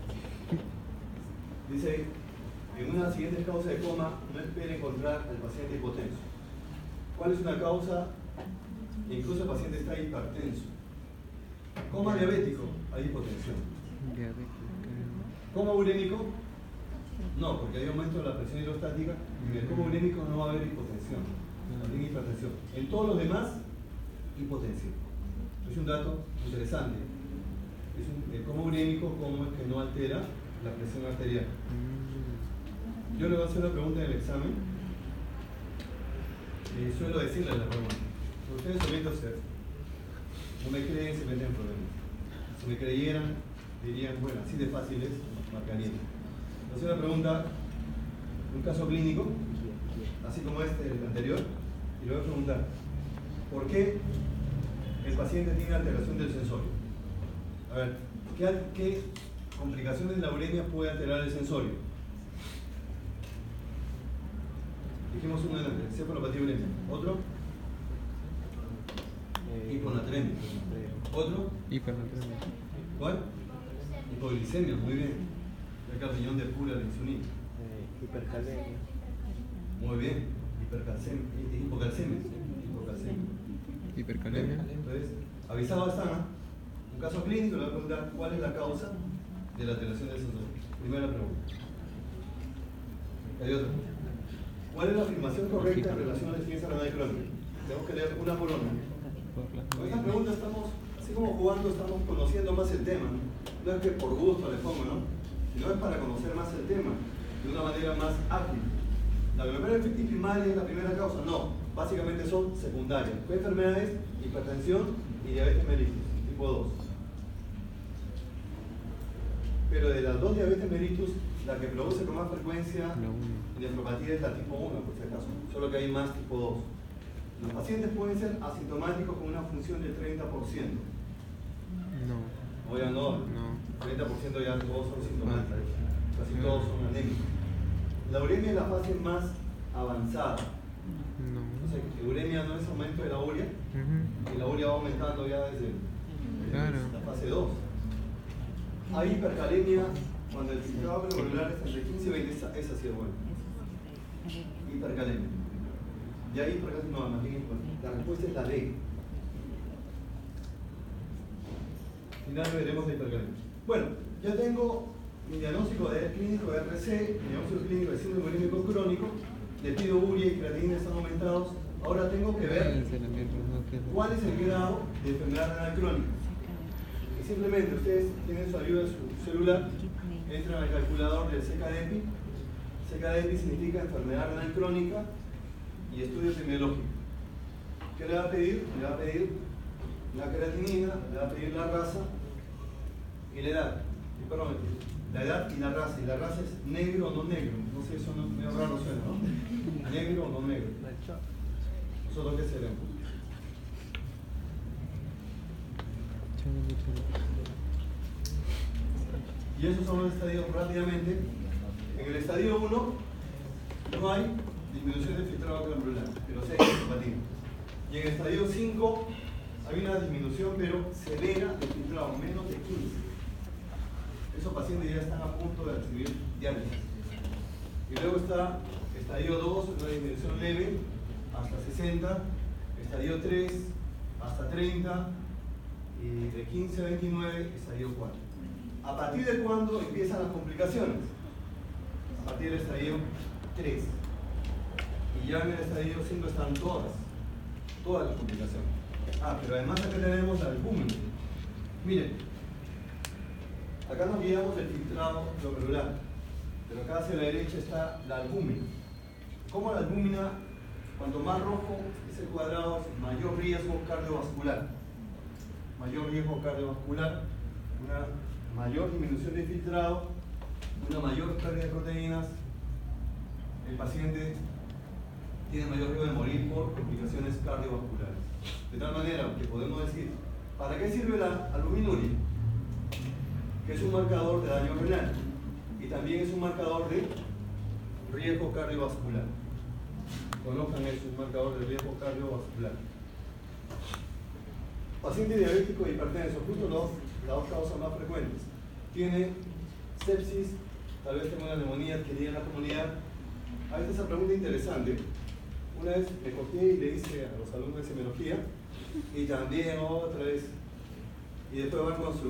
Dice, en una siguiente causa de coma, no espere encontrar al paciente hipotenso. ¿Cuál es una causa? Incluso el paciente está hipertenso. Coma diabético, hay hipotensión. Coma urémico, no, porque hay aumento de la presión hidrostática y en el coma urémico no va a haber hipotensión, también hipertensión. En todos los demás, hipotensión. Es un dato interesante. El coma urémico, cómo es que no altera la presión arterial. Yo le voy a hacer una pregunta en el examen. suelo decirle a la pregunta, ustedes solitos no me creen, se meten en problemas. Si me creyeran, dirían, bueno, así de fácil es, marcarían. Entonces una pregunta, un caso clínico, así como este, el anterior, y le voy a preguntar, ¿por qué el paciente tiene alteración del sensorio? A ver, ¿qué complicaciones de la uremia puede alterar el sensorio? Dijimos uno delante, cefalopatía urémica. ¿Otro? Hiponatremia. ¿Otro? Hipernatremia. ¿Cuál? Hipoglicemia, muy bien. Acá el riñón depura la insulina. Hipercalemia. Muy bien. Hipocalcemia. Hipercalemia. Entonces, avisado están, ¿eh? Un caso clínico, le voy a preguntar cuál es la causa de la alteración del sensorio. Primera pregunta. Hay otra. ¿Cuál es la afirmación correcta en relación a la insuficiencia renal crónica? Tenemos que leer una por una. Con esta pregunta estamos, así como jugando, estamos conociendo más el tema. No es que por gusto le pongo, ¿no? Sino es para conocer más el tema de una manera más ágil. ¿La glomerulonefritis primaria es la primera causa? No. Básicamente son secundarias. ¿Qué enfermedades? Hipertensión y diabetes mellitus, tipo 2. Pero de las dos diabetes mellitus, la que produce con más frecuencia nefropatía es la tipo 1, por si acaso. Solo que hay más tipo 2. Los pacientes pueden ser asintomáticos con una función del 30%. No. Oigan, no. 30% ya todos son sintomáticos. Casi todos son anémicos. La uremia es la fase más avanzada. No. O sea, que uremia no es aumento de la urea, y la urea va aumentando ya desde la fase 2. Hay hipercalemia cuando el filtrado glomerular es entre 15 y 20, esa sí es buena. Hipercalemia. Y ahí, por ejemplo, no, más bien, la respuesta es la D. Al final veremos la hipercalemia. Bueno, ya tengo mi diagnóstico de clínico de RC, mi diagnóstico clínico de síndrome urémico crónico, le pido urea y creatinina están aumentados. Ahora tengo que ver cuál es el grado de enfermedad renal crónica. Y simplemente ustedes tienen su ayuda en su celular, entran al calculador del CKD-EPI. CKD-EPI significa enfermedad renal crónica y estudio epidemiológico. ¿Qué le va a pedir? Le va a pedir la creatinina, le va a pedir la raza y la edad. Perdón, la edad y la raza. Y la raza es negro o no negro. No sé, eso no, medio raro suena, ¿no? Negro o no negro. ¿Nosotros qué seremos? Y esos son los estadios rápidamente. En el estadio 1 no hay disminución del filtrado glomerular, pero sí hay nefropatía. Y en el estadio 5 hay una disminución, pero severa del filtrado, menos de 15. Esos pacientes ya están a punto de recibir diálisis. Y luego está estadio 2, una disminución leve, hasta 60, estadio 3, hasta 30, y de 15 a 29, estadio 4. ¿A partir de cuándo empiezan las complicaciones? A partir del estadio 3. Y ya en el estadio 5 están todas las complicaciones. Pero además acá tenemos la albúmina. Miren, acá nos guiamos del filtrado glomerular, pero acá hacia la derecha está la albúmina. ¿Cómo la albúmina, cuanto más rojo es el cuadrado, mayor riesgo cardiovascular? Mayor riesgo cardiovascular, una mayor disminución de filtrado, una mayor pérdida de proteínas, el paciente tiene mayor riesgo de morir por complicaciones cardiovasculares. De tal manera que podemos decir, ¿para qué sirve la albuminuria? Que es un marcador de daño renal y también es un marcador de riesgo cardiovascular. Conozcan eso, un marcador de riesgo cardiovascular. Paciente diabético e hipertenso, justo las dos causas más frecuentes. Tiene sepsis, tal vez tenga una neumonía adquirida en la comunidad. A veces esa pregunta interesante. Una vez me copié y le hice a los alumnos de semiología y también otra vez. Y después van con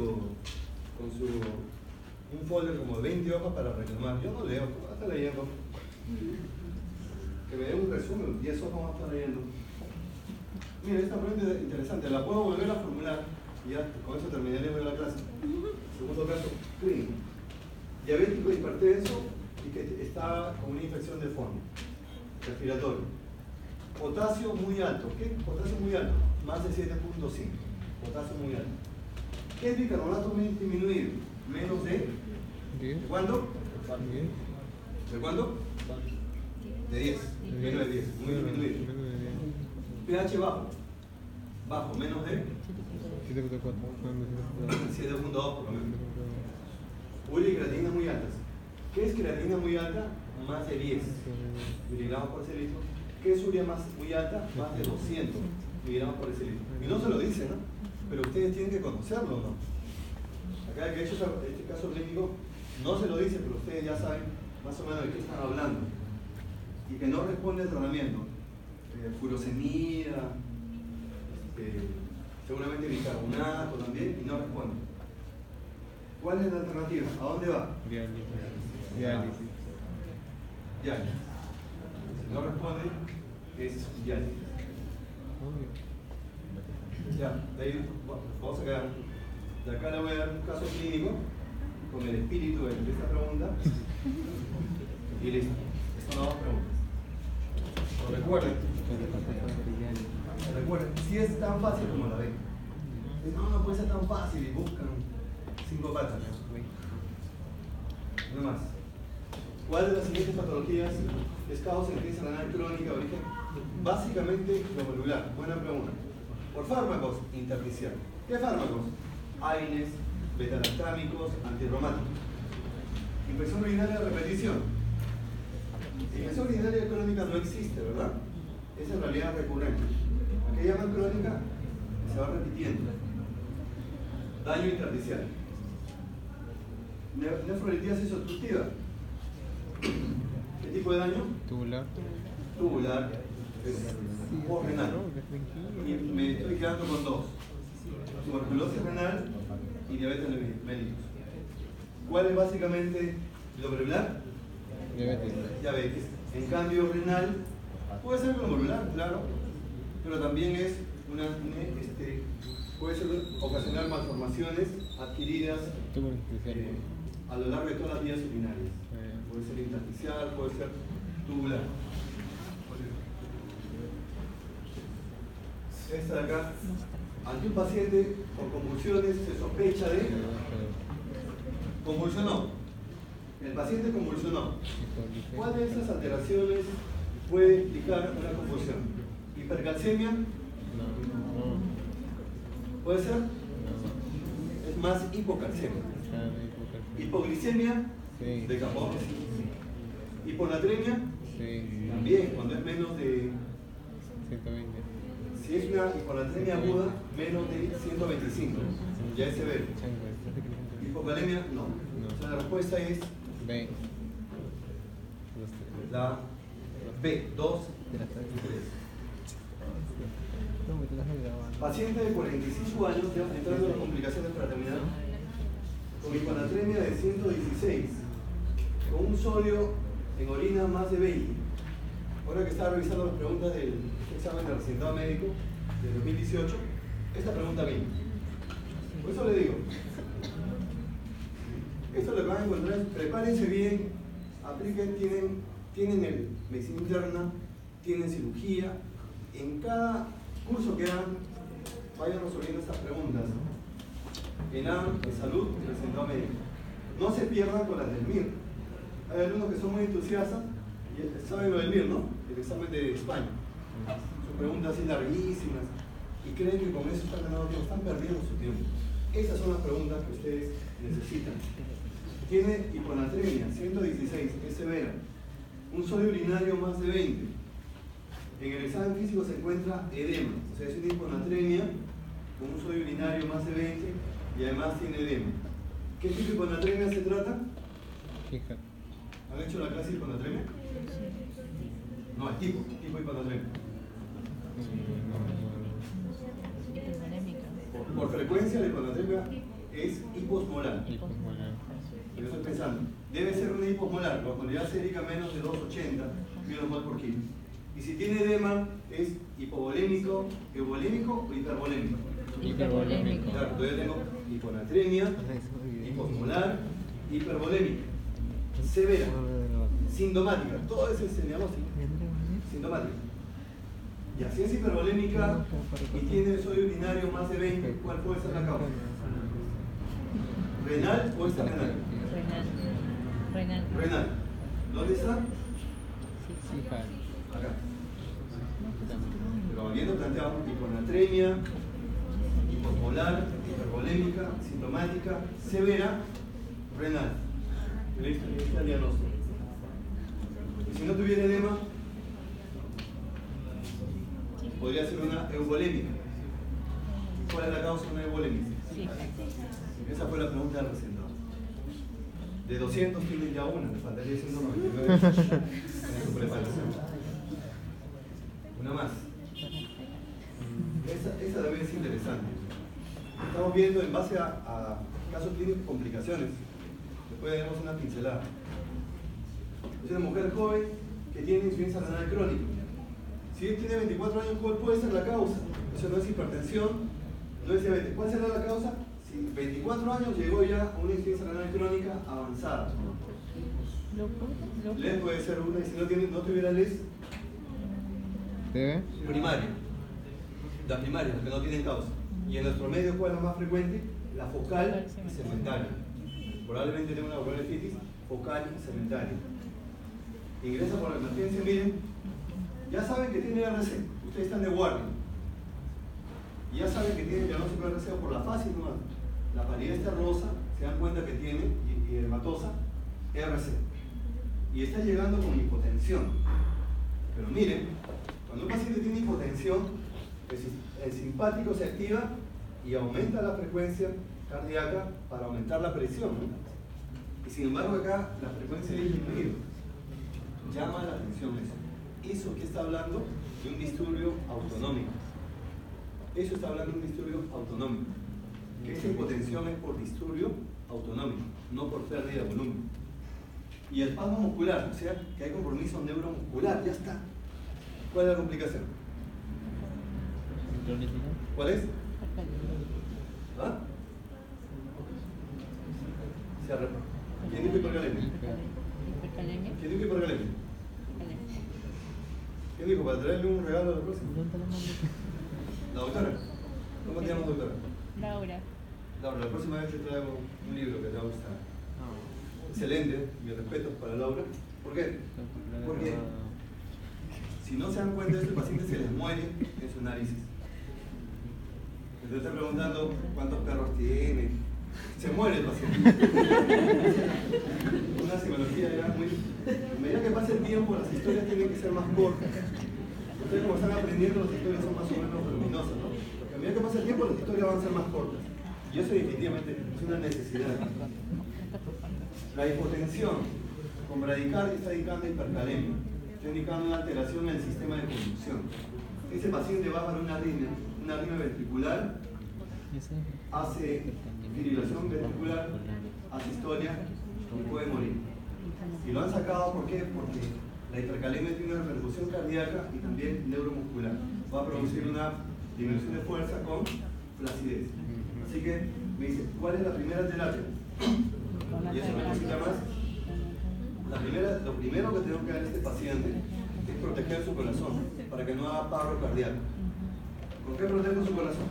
un folder como de 20 hojas para reclamar. Yo no leo, ¿cómo va a estar leyendo? Que me dé un resumen, 10 hojas va a estar leyendo. Mira, esta pregunta es interesante, la puedo volver a formular y ya con eso terminaremos la clase. Segundo caso, clínico. Diabético hipertenso y que está con una infección de fondo respiratorio. Potasio muy alto. ¿Qué? Potasio muy alto. Más de 7.5. Potasio muy alto. ¿Qué es bicarbonato disminuido? Menos de... ¿De cuánto? ¿De cuánto? De 10. Menos de 10. Muy disminuido. pH bajo. Bajo. Menos de 7.2 por lo menos. Urea y creatinina muy altas. ¿Qué es creatinina muy alta? Más de 10 miligramos por decilitro. ¿Qué es urea muy alta? Más de 200 miligramos por decilitro. Y no se lo dice, ¿no? Pero ustedes tienen que conocerlo, ¿no? Acá, de hecho, este caso clínico no se lo dice, pero ustedes ya saben más o menos de qué están hablando. Y que no responde al tratamiento. Furosemida, seguramente bicarbonato también, y no responde. ¿Cuál es la alternativa? ¿A dónde va? Diálisis. Diálisis. Si no responde, es diálisis. Ya, de ahí vamos a quedar. De acá le voy a dar un caso clínico con el espíritu de esta pregunta. Y listo. Estas son las dos preguntas. Recuerden, si es tan fácil como la ven. No puede ser tan fácil y buscan 5 patas. Una más. ¿Cuál de las siguientes patologías es causa de crisis renal crónica de origen? Básicamente glomerular. Buena pregunta. Por fármacos, intersticial. ¿Qué fármacos? AINES, beta-lactámicos, antirromáticos. Infección urinaria de repetición. Infección urinaria crónica no existe, ¿verdad? Es en realidad recurrente. ¿A qué llaman crónica? Se va repitiendo. Daño intersticial. Nefrolitíasis obstructiva. ¿Qué tipo de daño? Tubular. Tubular. O renal. Y me estoy quedando con dos. Tuberculosis renal y diabetes mellitus. ¿Cuál es básicamente glomerular? Diabetes. En cambio, renal puede ser glomerular, claro, pero también es puede ser ocasionar malformaciones adquiridas a lo largo de todas las vías urinarias. Puede ser intersticial, puede ser tubular. Esta de acá, ante un paciente con convulsiones se sospecha de... Convulsionó. El paciente convulsionó. ¿Cuál de esas alteraciones puede explicar una convulsión? ¿Hipercalcemia? ¿Puede ser? Es más hipocalcemia. ¿Hipoglicemia? De Capón. ¿Hiponatremia? También, cuando es menos de 120. Si es una hiponatremia aguda, menos de 125. Ya es severo. ¿Hipocalemia? No. O sea, la respuesta es B. la B, 2 y 3. Paciente de 45 años, ya entrando en las complicaciones para terminar, con hiponatremia de 116, con un sodio en orina más de 20. Ahora que estaba revisando las preguntas del examen de residentado médico del 2018, esta pregunta vino. Por eso le digo, esto lo que van a encontrar, prepárense bien, apliquen, tienen el medicina interna, tienen cirugía, en cada curso que hagan, vayan resolviendo estas preguntas. En AM, de salud y residentado médico. No se pierdan con las del MIR. Hay alumnos que son muy entusiastas y saben lo del MIR, ¿no? El examen de España. Son preguntas así larguísimas y creen que con eso están ganando tiempo, están perdiendo su tiempo. Esas son las preguntas que ustedes necesitan. Tiene hiponatremia, 116, es severa. Un sodio urinario más de 20. En el examen físico se encuentra edema, o sea, es una hiponatremia con un sodio urinario más de 20 y además tiene edema. ¿Qué tipo de hiponatremia se trata? ¿Han hecho la clase de hiponatremia? No, el tipo hiponatremia. Por frecuencia la hiponatremia es hiposmolar. Yo estoy pensando, debe ser una hiposmolar, con osmolaridad sérica menos de 280 millimol por kilo. Y si tiene edema, ¿es hipovolémico, euvolémico o hipervolémico? Hipervolémico. Claro, todavía tengo hiponatremia, hiposmolar, hipervolémica, severa, sintomática, todo eso es diagnóstico, sintomática. Y así es hipervolémica y tiene sodio urinario más de 20, ¿cuál puede ser la causa? ¿Renal o extrarenal? Renal. ¿Dónde está? Sí, Acá. Pero habiendo planteado hiponatremia, hiposmolar, hipervolémica, sintomática, severa, renal. ¿Listo? Ahí está el diagnóstico. Y si no tuviera edema, podría ser una eubolémica. ¿Cuál es la causa de una eubolémica? Esa fue la pregunta del presentador. De 200 tienen ya una, le faltaría 199 en su preparación. Una más. Esa también es interesante. Estamos viendo en base a casos clínicos complicaciones. Después daremos una pincelada. Es una mujer joven que tiene insuficiencia renal crónica. Si tiene 24 años, ¿cuál puede ser la causa? Eso no es hipertensión, no es diabetes. ¿Cuál será la causa? Si 24 años llegó ya a una insuficiencia renal crónica avanzada. LES puede ser una, y si no tuviera LES, ¿debe? primaria. La primaria, las que no tienen causa. Y en nuestro medio, ¿cuál es la más frecuente? La focal y segmentaria. Probablemente tenga una bronquitis focal y segmentaria. Ingresa por la emergencia, miren, ya saben que tiene RC, ustedes están de guardia. Y ya saben que tiene diagnóstico de RC por la fase nomás. La palidez terrosa, se dan cuenta que tiene, y edematosa, RC. Y está llegando con hipotensión. Pero miren, cuando un paciente tiene hipotensión, el simpático se activa y aumenta la frecuencia cardíaca para aumentar la presión, ¿no? Y sin embargo acá la frecuencia ha disminuido. Llama la atención eso. ¿Eso qué está hablando? De un disturbio autonómico. Eso está hablando de un disturbio autonómico. Que esa hipotensión es por disturbio autonómico, no por pérdida de volumen. Y el espasmo muscular, o sea, que hay compromiso neuromuscular, ya está. ¿Cuál es la complicación? ¿Cuál es? ¿Ah? ¿Quién dijo hipercalemia? ¿Quién dijo hipercalemia? ¿Quién dijo? Para traerle un regalo a la próxima. ¿La doctora? ¿Cómo te llamas, doctora? Laura. Laura, la próxima vez te traigo un libro que te va a gustar. Excelente, mis respetos para Laura. ¿Por qué? Porque si no se dan cuenta, este paciente se les muere en sus narices. Entonces está preguntando cuántos perros tiene. Se muere el paciente. Una psicología ya muy... A medida que pasa el tiempo, las historias tienen que ser más cortas. Ustedes como están aprendiendo, las historias son más o menos voluminosas, ¿no? Porque a medida que pasa el tiempo, las historias van a ser más cortas. Y eso definitivamente es una necesidad. La hipotensión con bradicardia está indicando hipercalemia. Está indicando una alteración en el sistema de conducción. Ese paciente va para una arritmia ventricular, hace fibrilación ventricular, asistolia y puede morir. Y lo han sacado, ¿por qué? Porque la hipercalemia tiene una repercusión cardíaca y también neuromuscular. Va a producir una disminución de fuerza con flacidez. Así que me dice, ¿cuál es la primera terapia? Y eso me necesita más. Lo primero que tengo que dar a este paciente es proteger su corazón para que no haga paro cardíaco. ¿Con qué protejo su corazón?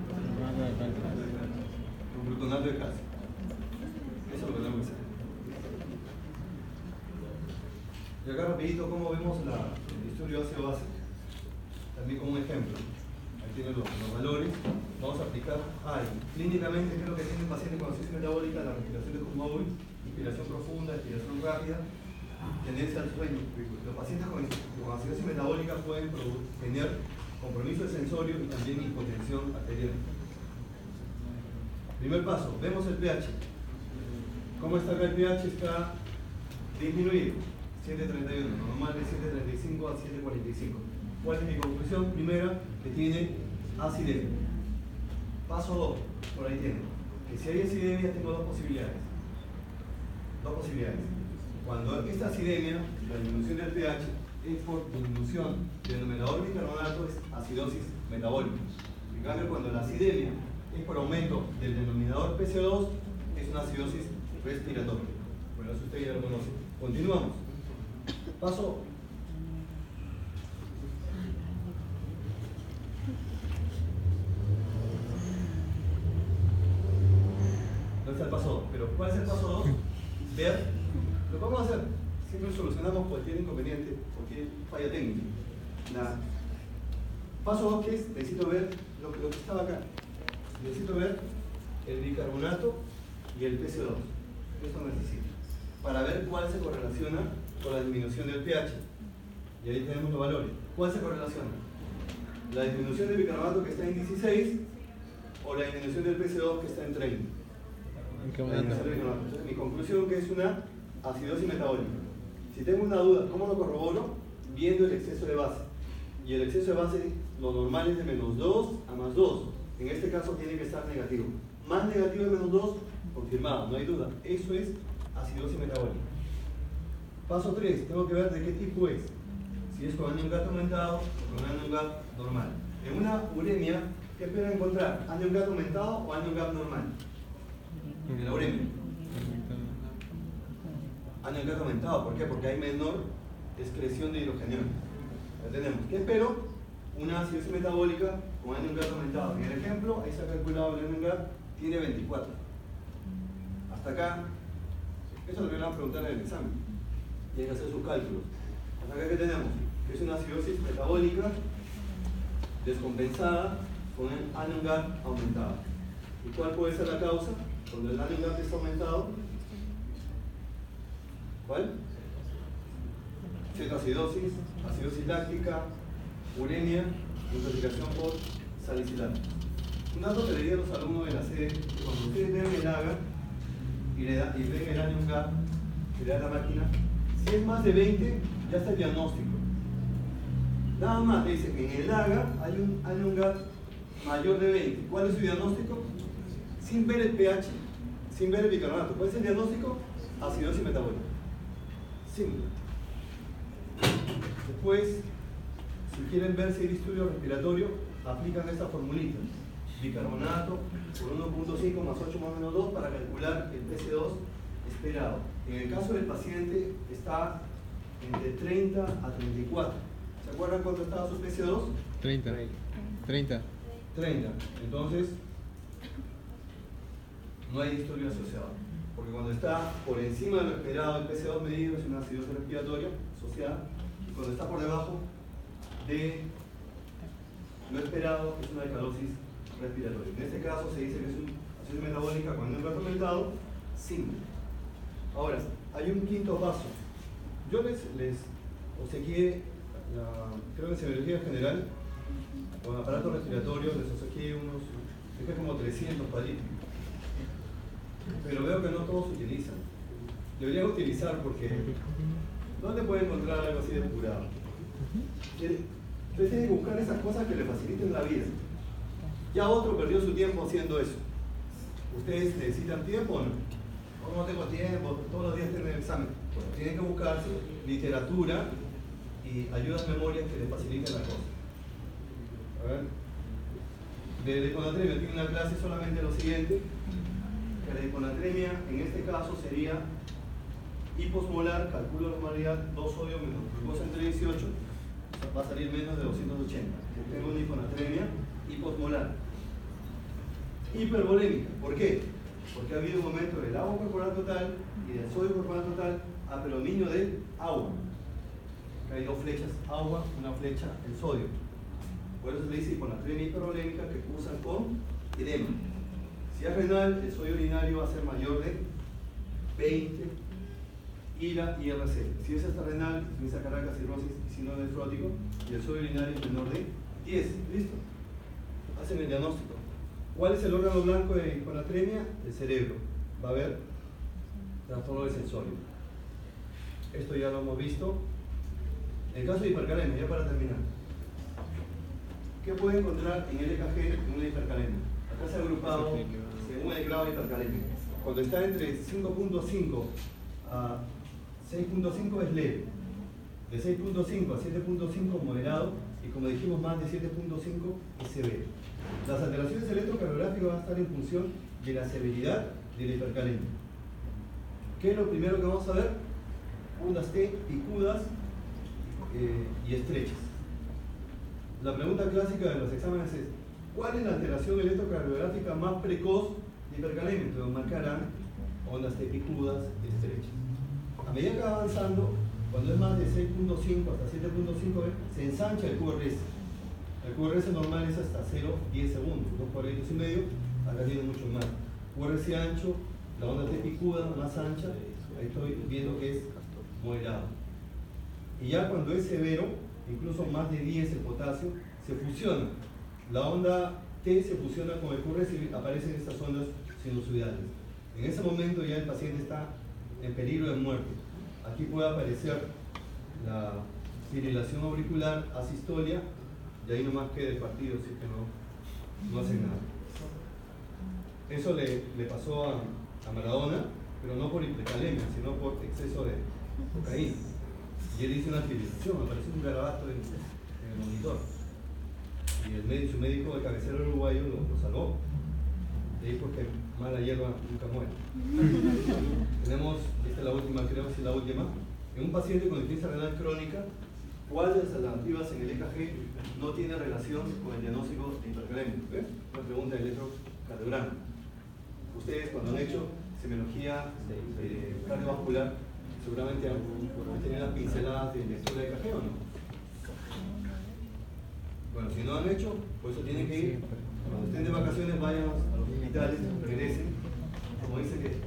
Con gluconato de calcio. Eso es lo que tengo que hacer. Y acá rapidito cómo vemos el disturbio ácido-base. También como un ejemplo. Ahí tienen los valores. Vamos a aplicar clínicamente qué es lo que tiene el paciente con asfixia metabólica, la respiración de Kuhn-Mowy, inspiración profunda, expiración rápida, tendencia al sueño. Los pacientes con asfixia metabólica pueden tener compromiso de sensorio y también hipotensión arterial. Primer paso, vemos el pH. ¿Cómo está acá el pH? Está disminuido, 731, normal de 735 a 745. ¿Cuál es mi conclusión? Primera, que tiene acidemia. Paso 2, por ahí tiene, que si hay acidemia tengo dos posibilidades. Cuando esta acidemia, la disminución del pH, es por disminución del denominador bicarbonato, es acidosis metabólica. En cambio, cuando la acidemia es por aumento del denominador PCO2, es una acidosis respiratoria. Bueno, eso usted ya lo conoce. Continuamos. Paso ¿Cuál es el paso 2? Ver lo que vamos a hacer. Siempre solucionamos cualquier inconveniente, cualquier falla técnica. Paso 2, que es, necesito ver lo que estaba acá. Necesito ver el bicarbonato y el PCO2. Eso necesito. Para ver cuál se correlaciona con la disminución del pH. Y ahí tenemos los valores. ¿Cuál se correlaciona? ¿La disminución del bicarbonato que está en 16 o la disminución del PCO2 que está en 30? Entonces, mi conclusión que es una acidosis metabólica. Si tengo una duda, ¿cómo lo corroboro? Viendo el exceso de base. Y el exceso de base, lo normal es de menos 2 a más 2. En este caso tiene que estar negativo. Más negativo de menos 2, confirmado, no hay duda. Eso es acidosis metabólica. Paso 3, tengo que ver de qué tipo es. Si es con anion gas aumentado o con anion gas normal. En una uremia, ¿qué espero encontrar? ¿Anion gas aumentado o anion gas normal? En la uremia. Anion gas aumentado, ¿por qué? Porque hay menor excreción de hidrogeniones. Ya tenemos. ¿Qué espero? Una acidosis metabólica con anion gas aumentado. En el ejemplo, ahí se ha calculado el anion gas, tiene 24. Hasta acá, eso lo van a preguntar en el examen. Tienen que hacer sus cálculos. Hasta acá, ¿qué tenemos? Que es una acidosis metabólica descompensada con el anion gas aumentado. ¿Y cuál puede ser la causa? Cuando el anion gas está aumentado. ¿Cuál? Cetoacidosis, acidosis láctica, uremia, intoxicación por salicilato. Un dato que le di a los alumnos de la sede, que cuando ustedes ven el AGA y ven el anion gas y le da la máquina, si es más de 20, ya está el diagnóstico. Nada más, le dice que en el AGA hay un anion gas mayor de 20. ¿Cuál es su diagnóstico? Sin ver el pH, sin ver el bicarbonato. ¿Cuál es el diagnóstico? Acidosis metabólica. Simple. Después, si quieren ver si hay disturbio respiratorio, aplican esta formulita. Bicarbonato por 1.5 más 8 más menos 2 para calcular el PC2 esperado. En el caso del paciente está entre 30 a 34. ¿Se acuerdan cuánto estaba su PC2? 30. 30. Entonces, no hay disturbio asociado. Porque cuando está por encima de lo esperado, el PC2 medido es una acidosis respiratoria asociada. Y cuando está por debajo de lo esperado, es una alcalosis respiratoria. En este caso se dice que es una acidosis metabólica con anion gas aumentado simple. Ahora, hay un quinto paso. Yo les obsequié, creo que en Semiología General, con aparatos respiratorios, les obsequié unos, dejé como 300 palitos. Pero veo que no todos se utilizan. Deberían utilizar porque ¿dónde pueden encontrar algo así depurado? Ustedes tienen que buscar esas cosas que les faciliten la vida. Ya otro perdió su tiempo haciendo eso. ¿Ustedes necesitan tiempo o no? No tengo tiempo, todos los días tienen el examen. Bueno, tienen que buscarse literatura y ayudas memorias que les faciliten la cosa. A ver. De hiponatremia tiene una clase solamente lo siguiente. Que la hiponatremia en este caso sería hiposmolar, calculo la normalidad, 2 sodio menos glucosa entre 18, va a salir menos de 280. Yo tengo una hiponatremia hiposmolar. Hipervolémica, ¿por qué? Porque ha habido un momento del agua corporal total y del sodio corporal total a predominio del agua. Hay dos flechas, agua, una flecha, el sodio. Por eso se le dice hiponatremia hipervolémica que cursan con edema. Si es renal, el sodio urinario va a ser mayor de 20 y la IRC. Si es extrarrenal, esa caracas, cirrosis y síndrome nefrótico, y el sodio urinario es menor de 10. ¿Listo? Hacen el diagnóstico. ¿Cuál es el órgano blanco de hiponatremia? El cerebro. Va a haber trastorno del sensorio. Esto ya lo hemos visto. En el caso de hipercalemia, ya para terminar. ¿Qué puede encontrar en el EKG en una hipercalemia? Acá se ha agrupado según el grado de hipercalemia. Cuando está entre 5.5 a 6.5 es leve. De 6.5 a 7.5 moderado. Y como dijimos, más de 7.5 es severo. Las alteraciones electrocardiográficas van a estar en función de la severidad de la hipercalemia. ¿Qué es lo primero que vamos a ver? Ondas T picudas y estrechas. La pregunta clásica de los exámenes es: ¿cuál es la alteración electrocardiográfica más precoz de hipercalemia? Entonces marcarán ondas T picudas estrechas. A medida que va avanzando, cuando es más de 6.5 hasta 7.5, se ensancha el QRS. El QRS normal es hasta 0,10 segundos, 2 cuadritos y medio, acá tiene mucho más. QRS ancho, la onda T picuda más ancha, ahí estoy viendo que es moderado. Y ya cuando es severo, incluso más de 10 el potasio, se fusiona. La onda T se fusiona con el QRS y aparecen estas ondas sinusoidales. En ese momento ya el paciente está en peligro de muerte. Aquí puede aparecer la fibrilación auricular, asistolia, y ahí nomás queda el partido, así que no hacen nada. Eso le pasó a Maradona, pero no por hipercalemia, sino por exceso de cocaína. Y él hizo una fibrilación, apareció un garabato en el monitor. Y su médico de cabecera uruguayo lo salvó. De ahí porque mala hierba nunca muere. Tenemos, esta es la última, creo que es la última. En un paciente con insuficiencia renal crónica, ¿cuál de las alternativas en el EKG no tiene relación con el diagnóstico de hipercalemia? Una pregunta de electrocardiograma. Ustedes cuando han hecho semiología cardiovascular, seguramente han tenido las pinceladas de lectura de EKG o no. Bueno, si no han hecho, por eso tienen que ir. Cuando estén de vacaciones, vayan a los hospitales, regresen. Como dice que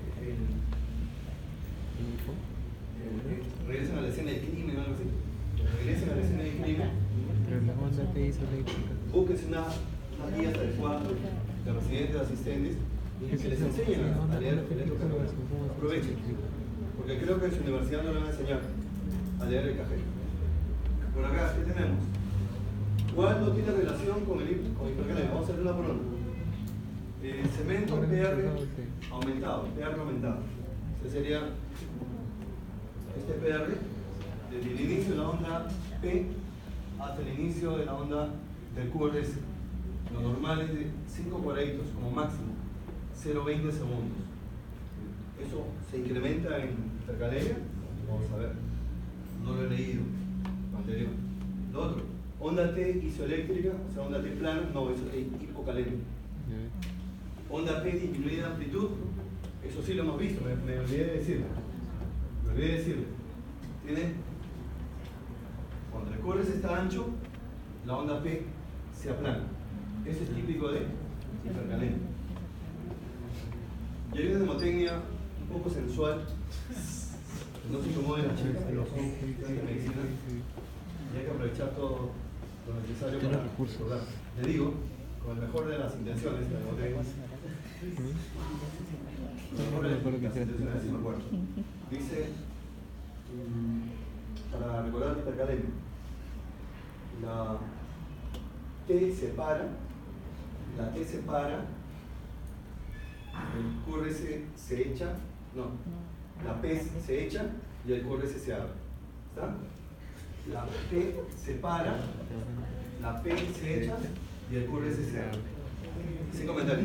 regresen a la escena del crimen o algo así. Regresen a la escena del crimen. Pero la onda te hizo eléctrica. Búsquense unas guías adecuadas de residentes, asistentes, que les enseñen a leer electrocardiograma. Aprovechen, porque creo que en su universidad no le van a enseñar a leer el EKG. Por acá, ¿qué tenemos? ¿Cuál no tiene relación con hipercalemia? Vamos a hacer una por una. Cemento PR aumentado, PR aumentado. Este sería este PR desde el inicio de la onda P hasta el inicio de la onda del QRS. Lo normal es de 5 cuadraditos como máximo, 0,20 segundos. Eso se incrementa en hipercalemia. Vamos a ver. No lo he leído. Lo anterior. Lo otro. Onda T isoeléctrica, o sea, onda T plana, no, eso es hipocalemia. Onda P disminuida de amplitud, eso sí lo hemos visto, me olvidé de decirlo. Tiene, cuando el QRS está ancho, la onda P se aplana. Eso es típico de hipercalemia. Y hay una mnemotecnia un poco sensual, no se incomoden las chicas que no son de medicina, y hay que aprovechar todo lo necesario para recordar. Le digo, con el mejor de las intenciones, la mnemotecnia. Dice, para recordar la hipercalemia, la T separa, el QRS se echa, no, la P se echa y el QRS se abre. ¿Está? La P separa, la P se echa y el QRS se abre. Sin comentarios.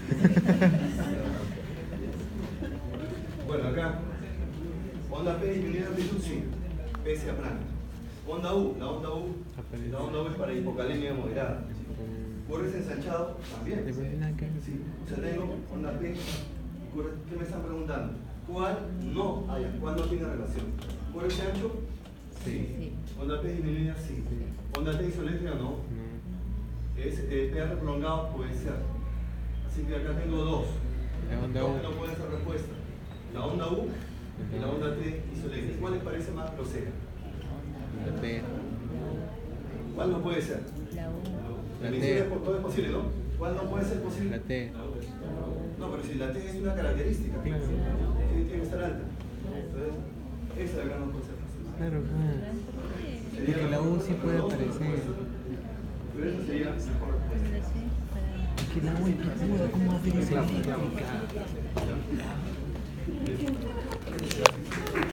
Bueno, acá, onda P disminuida de amplitud, sí, P se aplana. Onda U, la onda U es para hipocalemia moderada. QRS ensanchado, también. Sí, o sea, tengo onda P, ¿qué me están preguntando? ¿Cuál no tiene relación? ¿QRS ancho? Sí. Onda P disminuida, sí. Onda T isoeléctrica, no. PR prolongado puede ser. Así que acá tengo dos. Dos que no pueden ser respuesta. La onda U y la onda T isoeléctrica. ¿Cuál les parece más grosera? La T. ¿Cuál no puede ser? La T. Por todo es posible, ¿no? ¿Cuál no puede ser posible? La T. No, pero si la T es una característica, tiene que estar alta. Entonces, esa es la gran no puede ser posible. Claro, porque la U sí puede aparecer. Pero eso sería mejor. Es que la U es como hacer eso.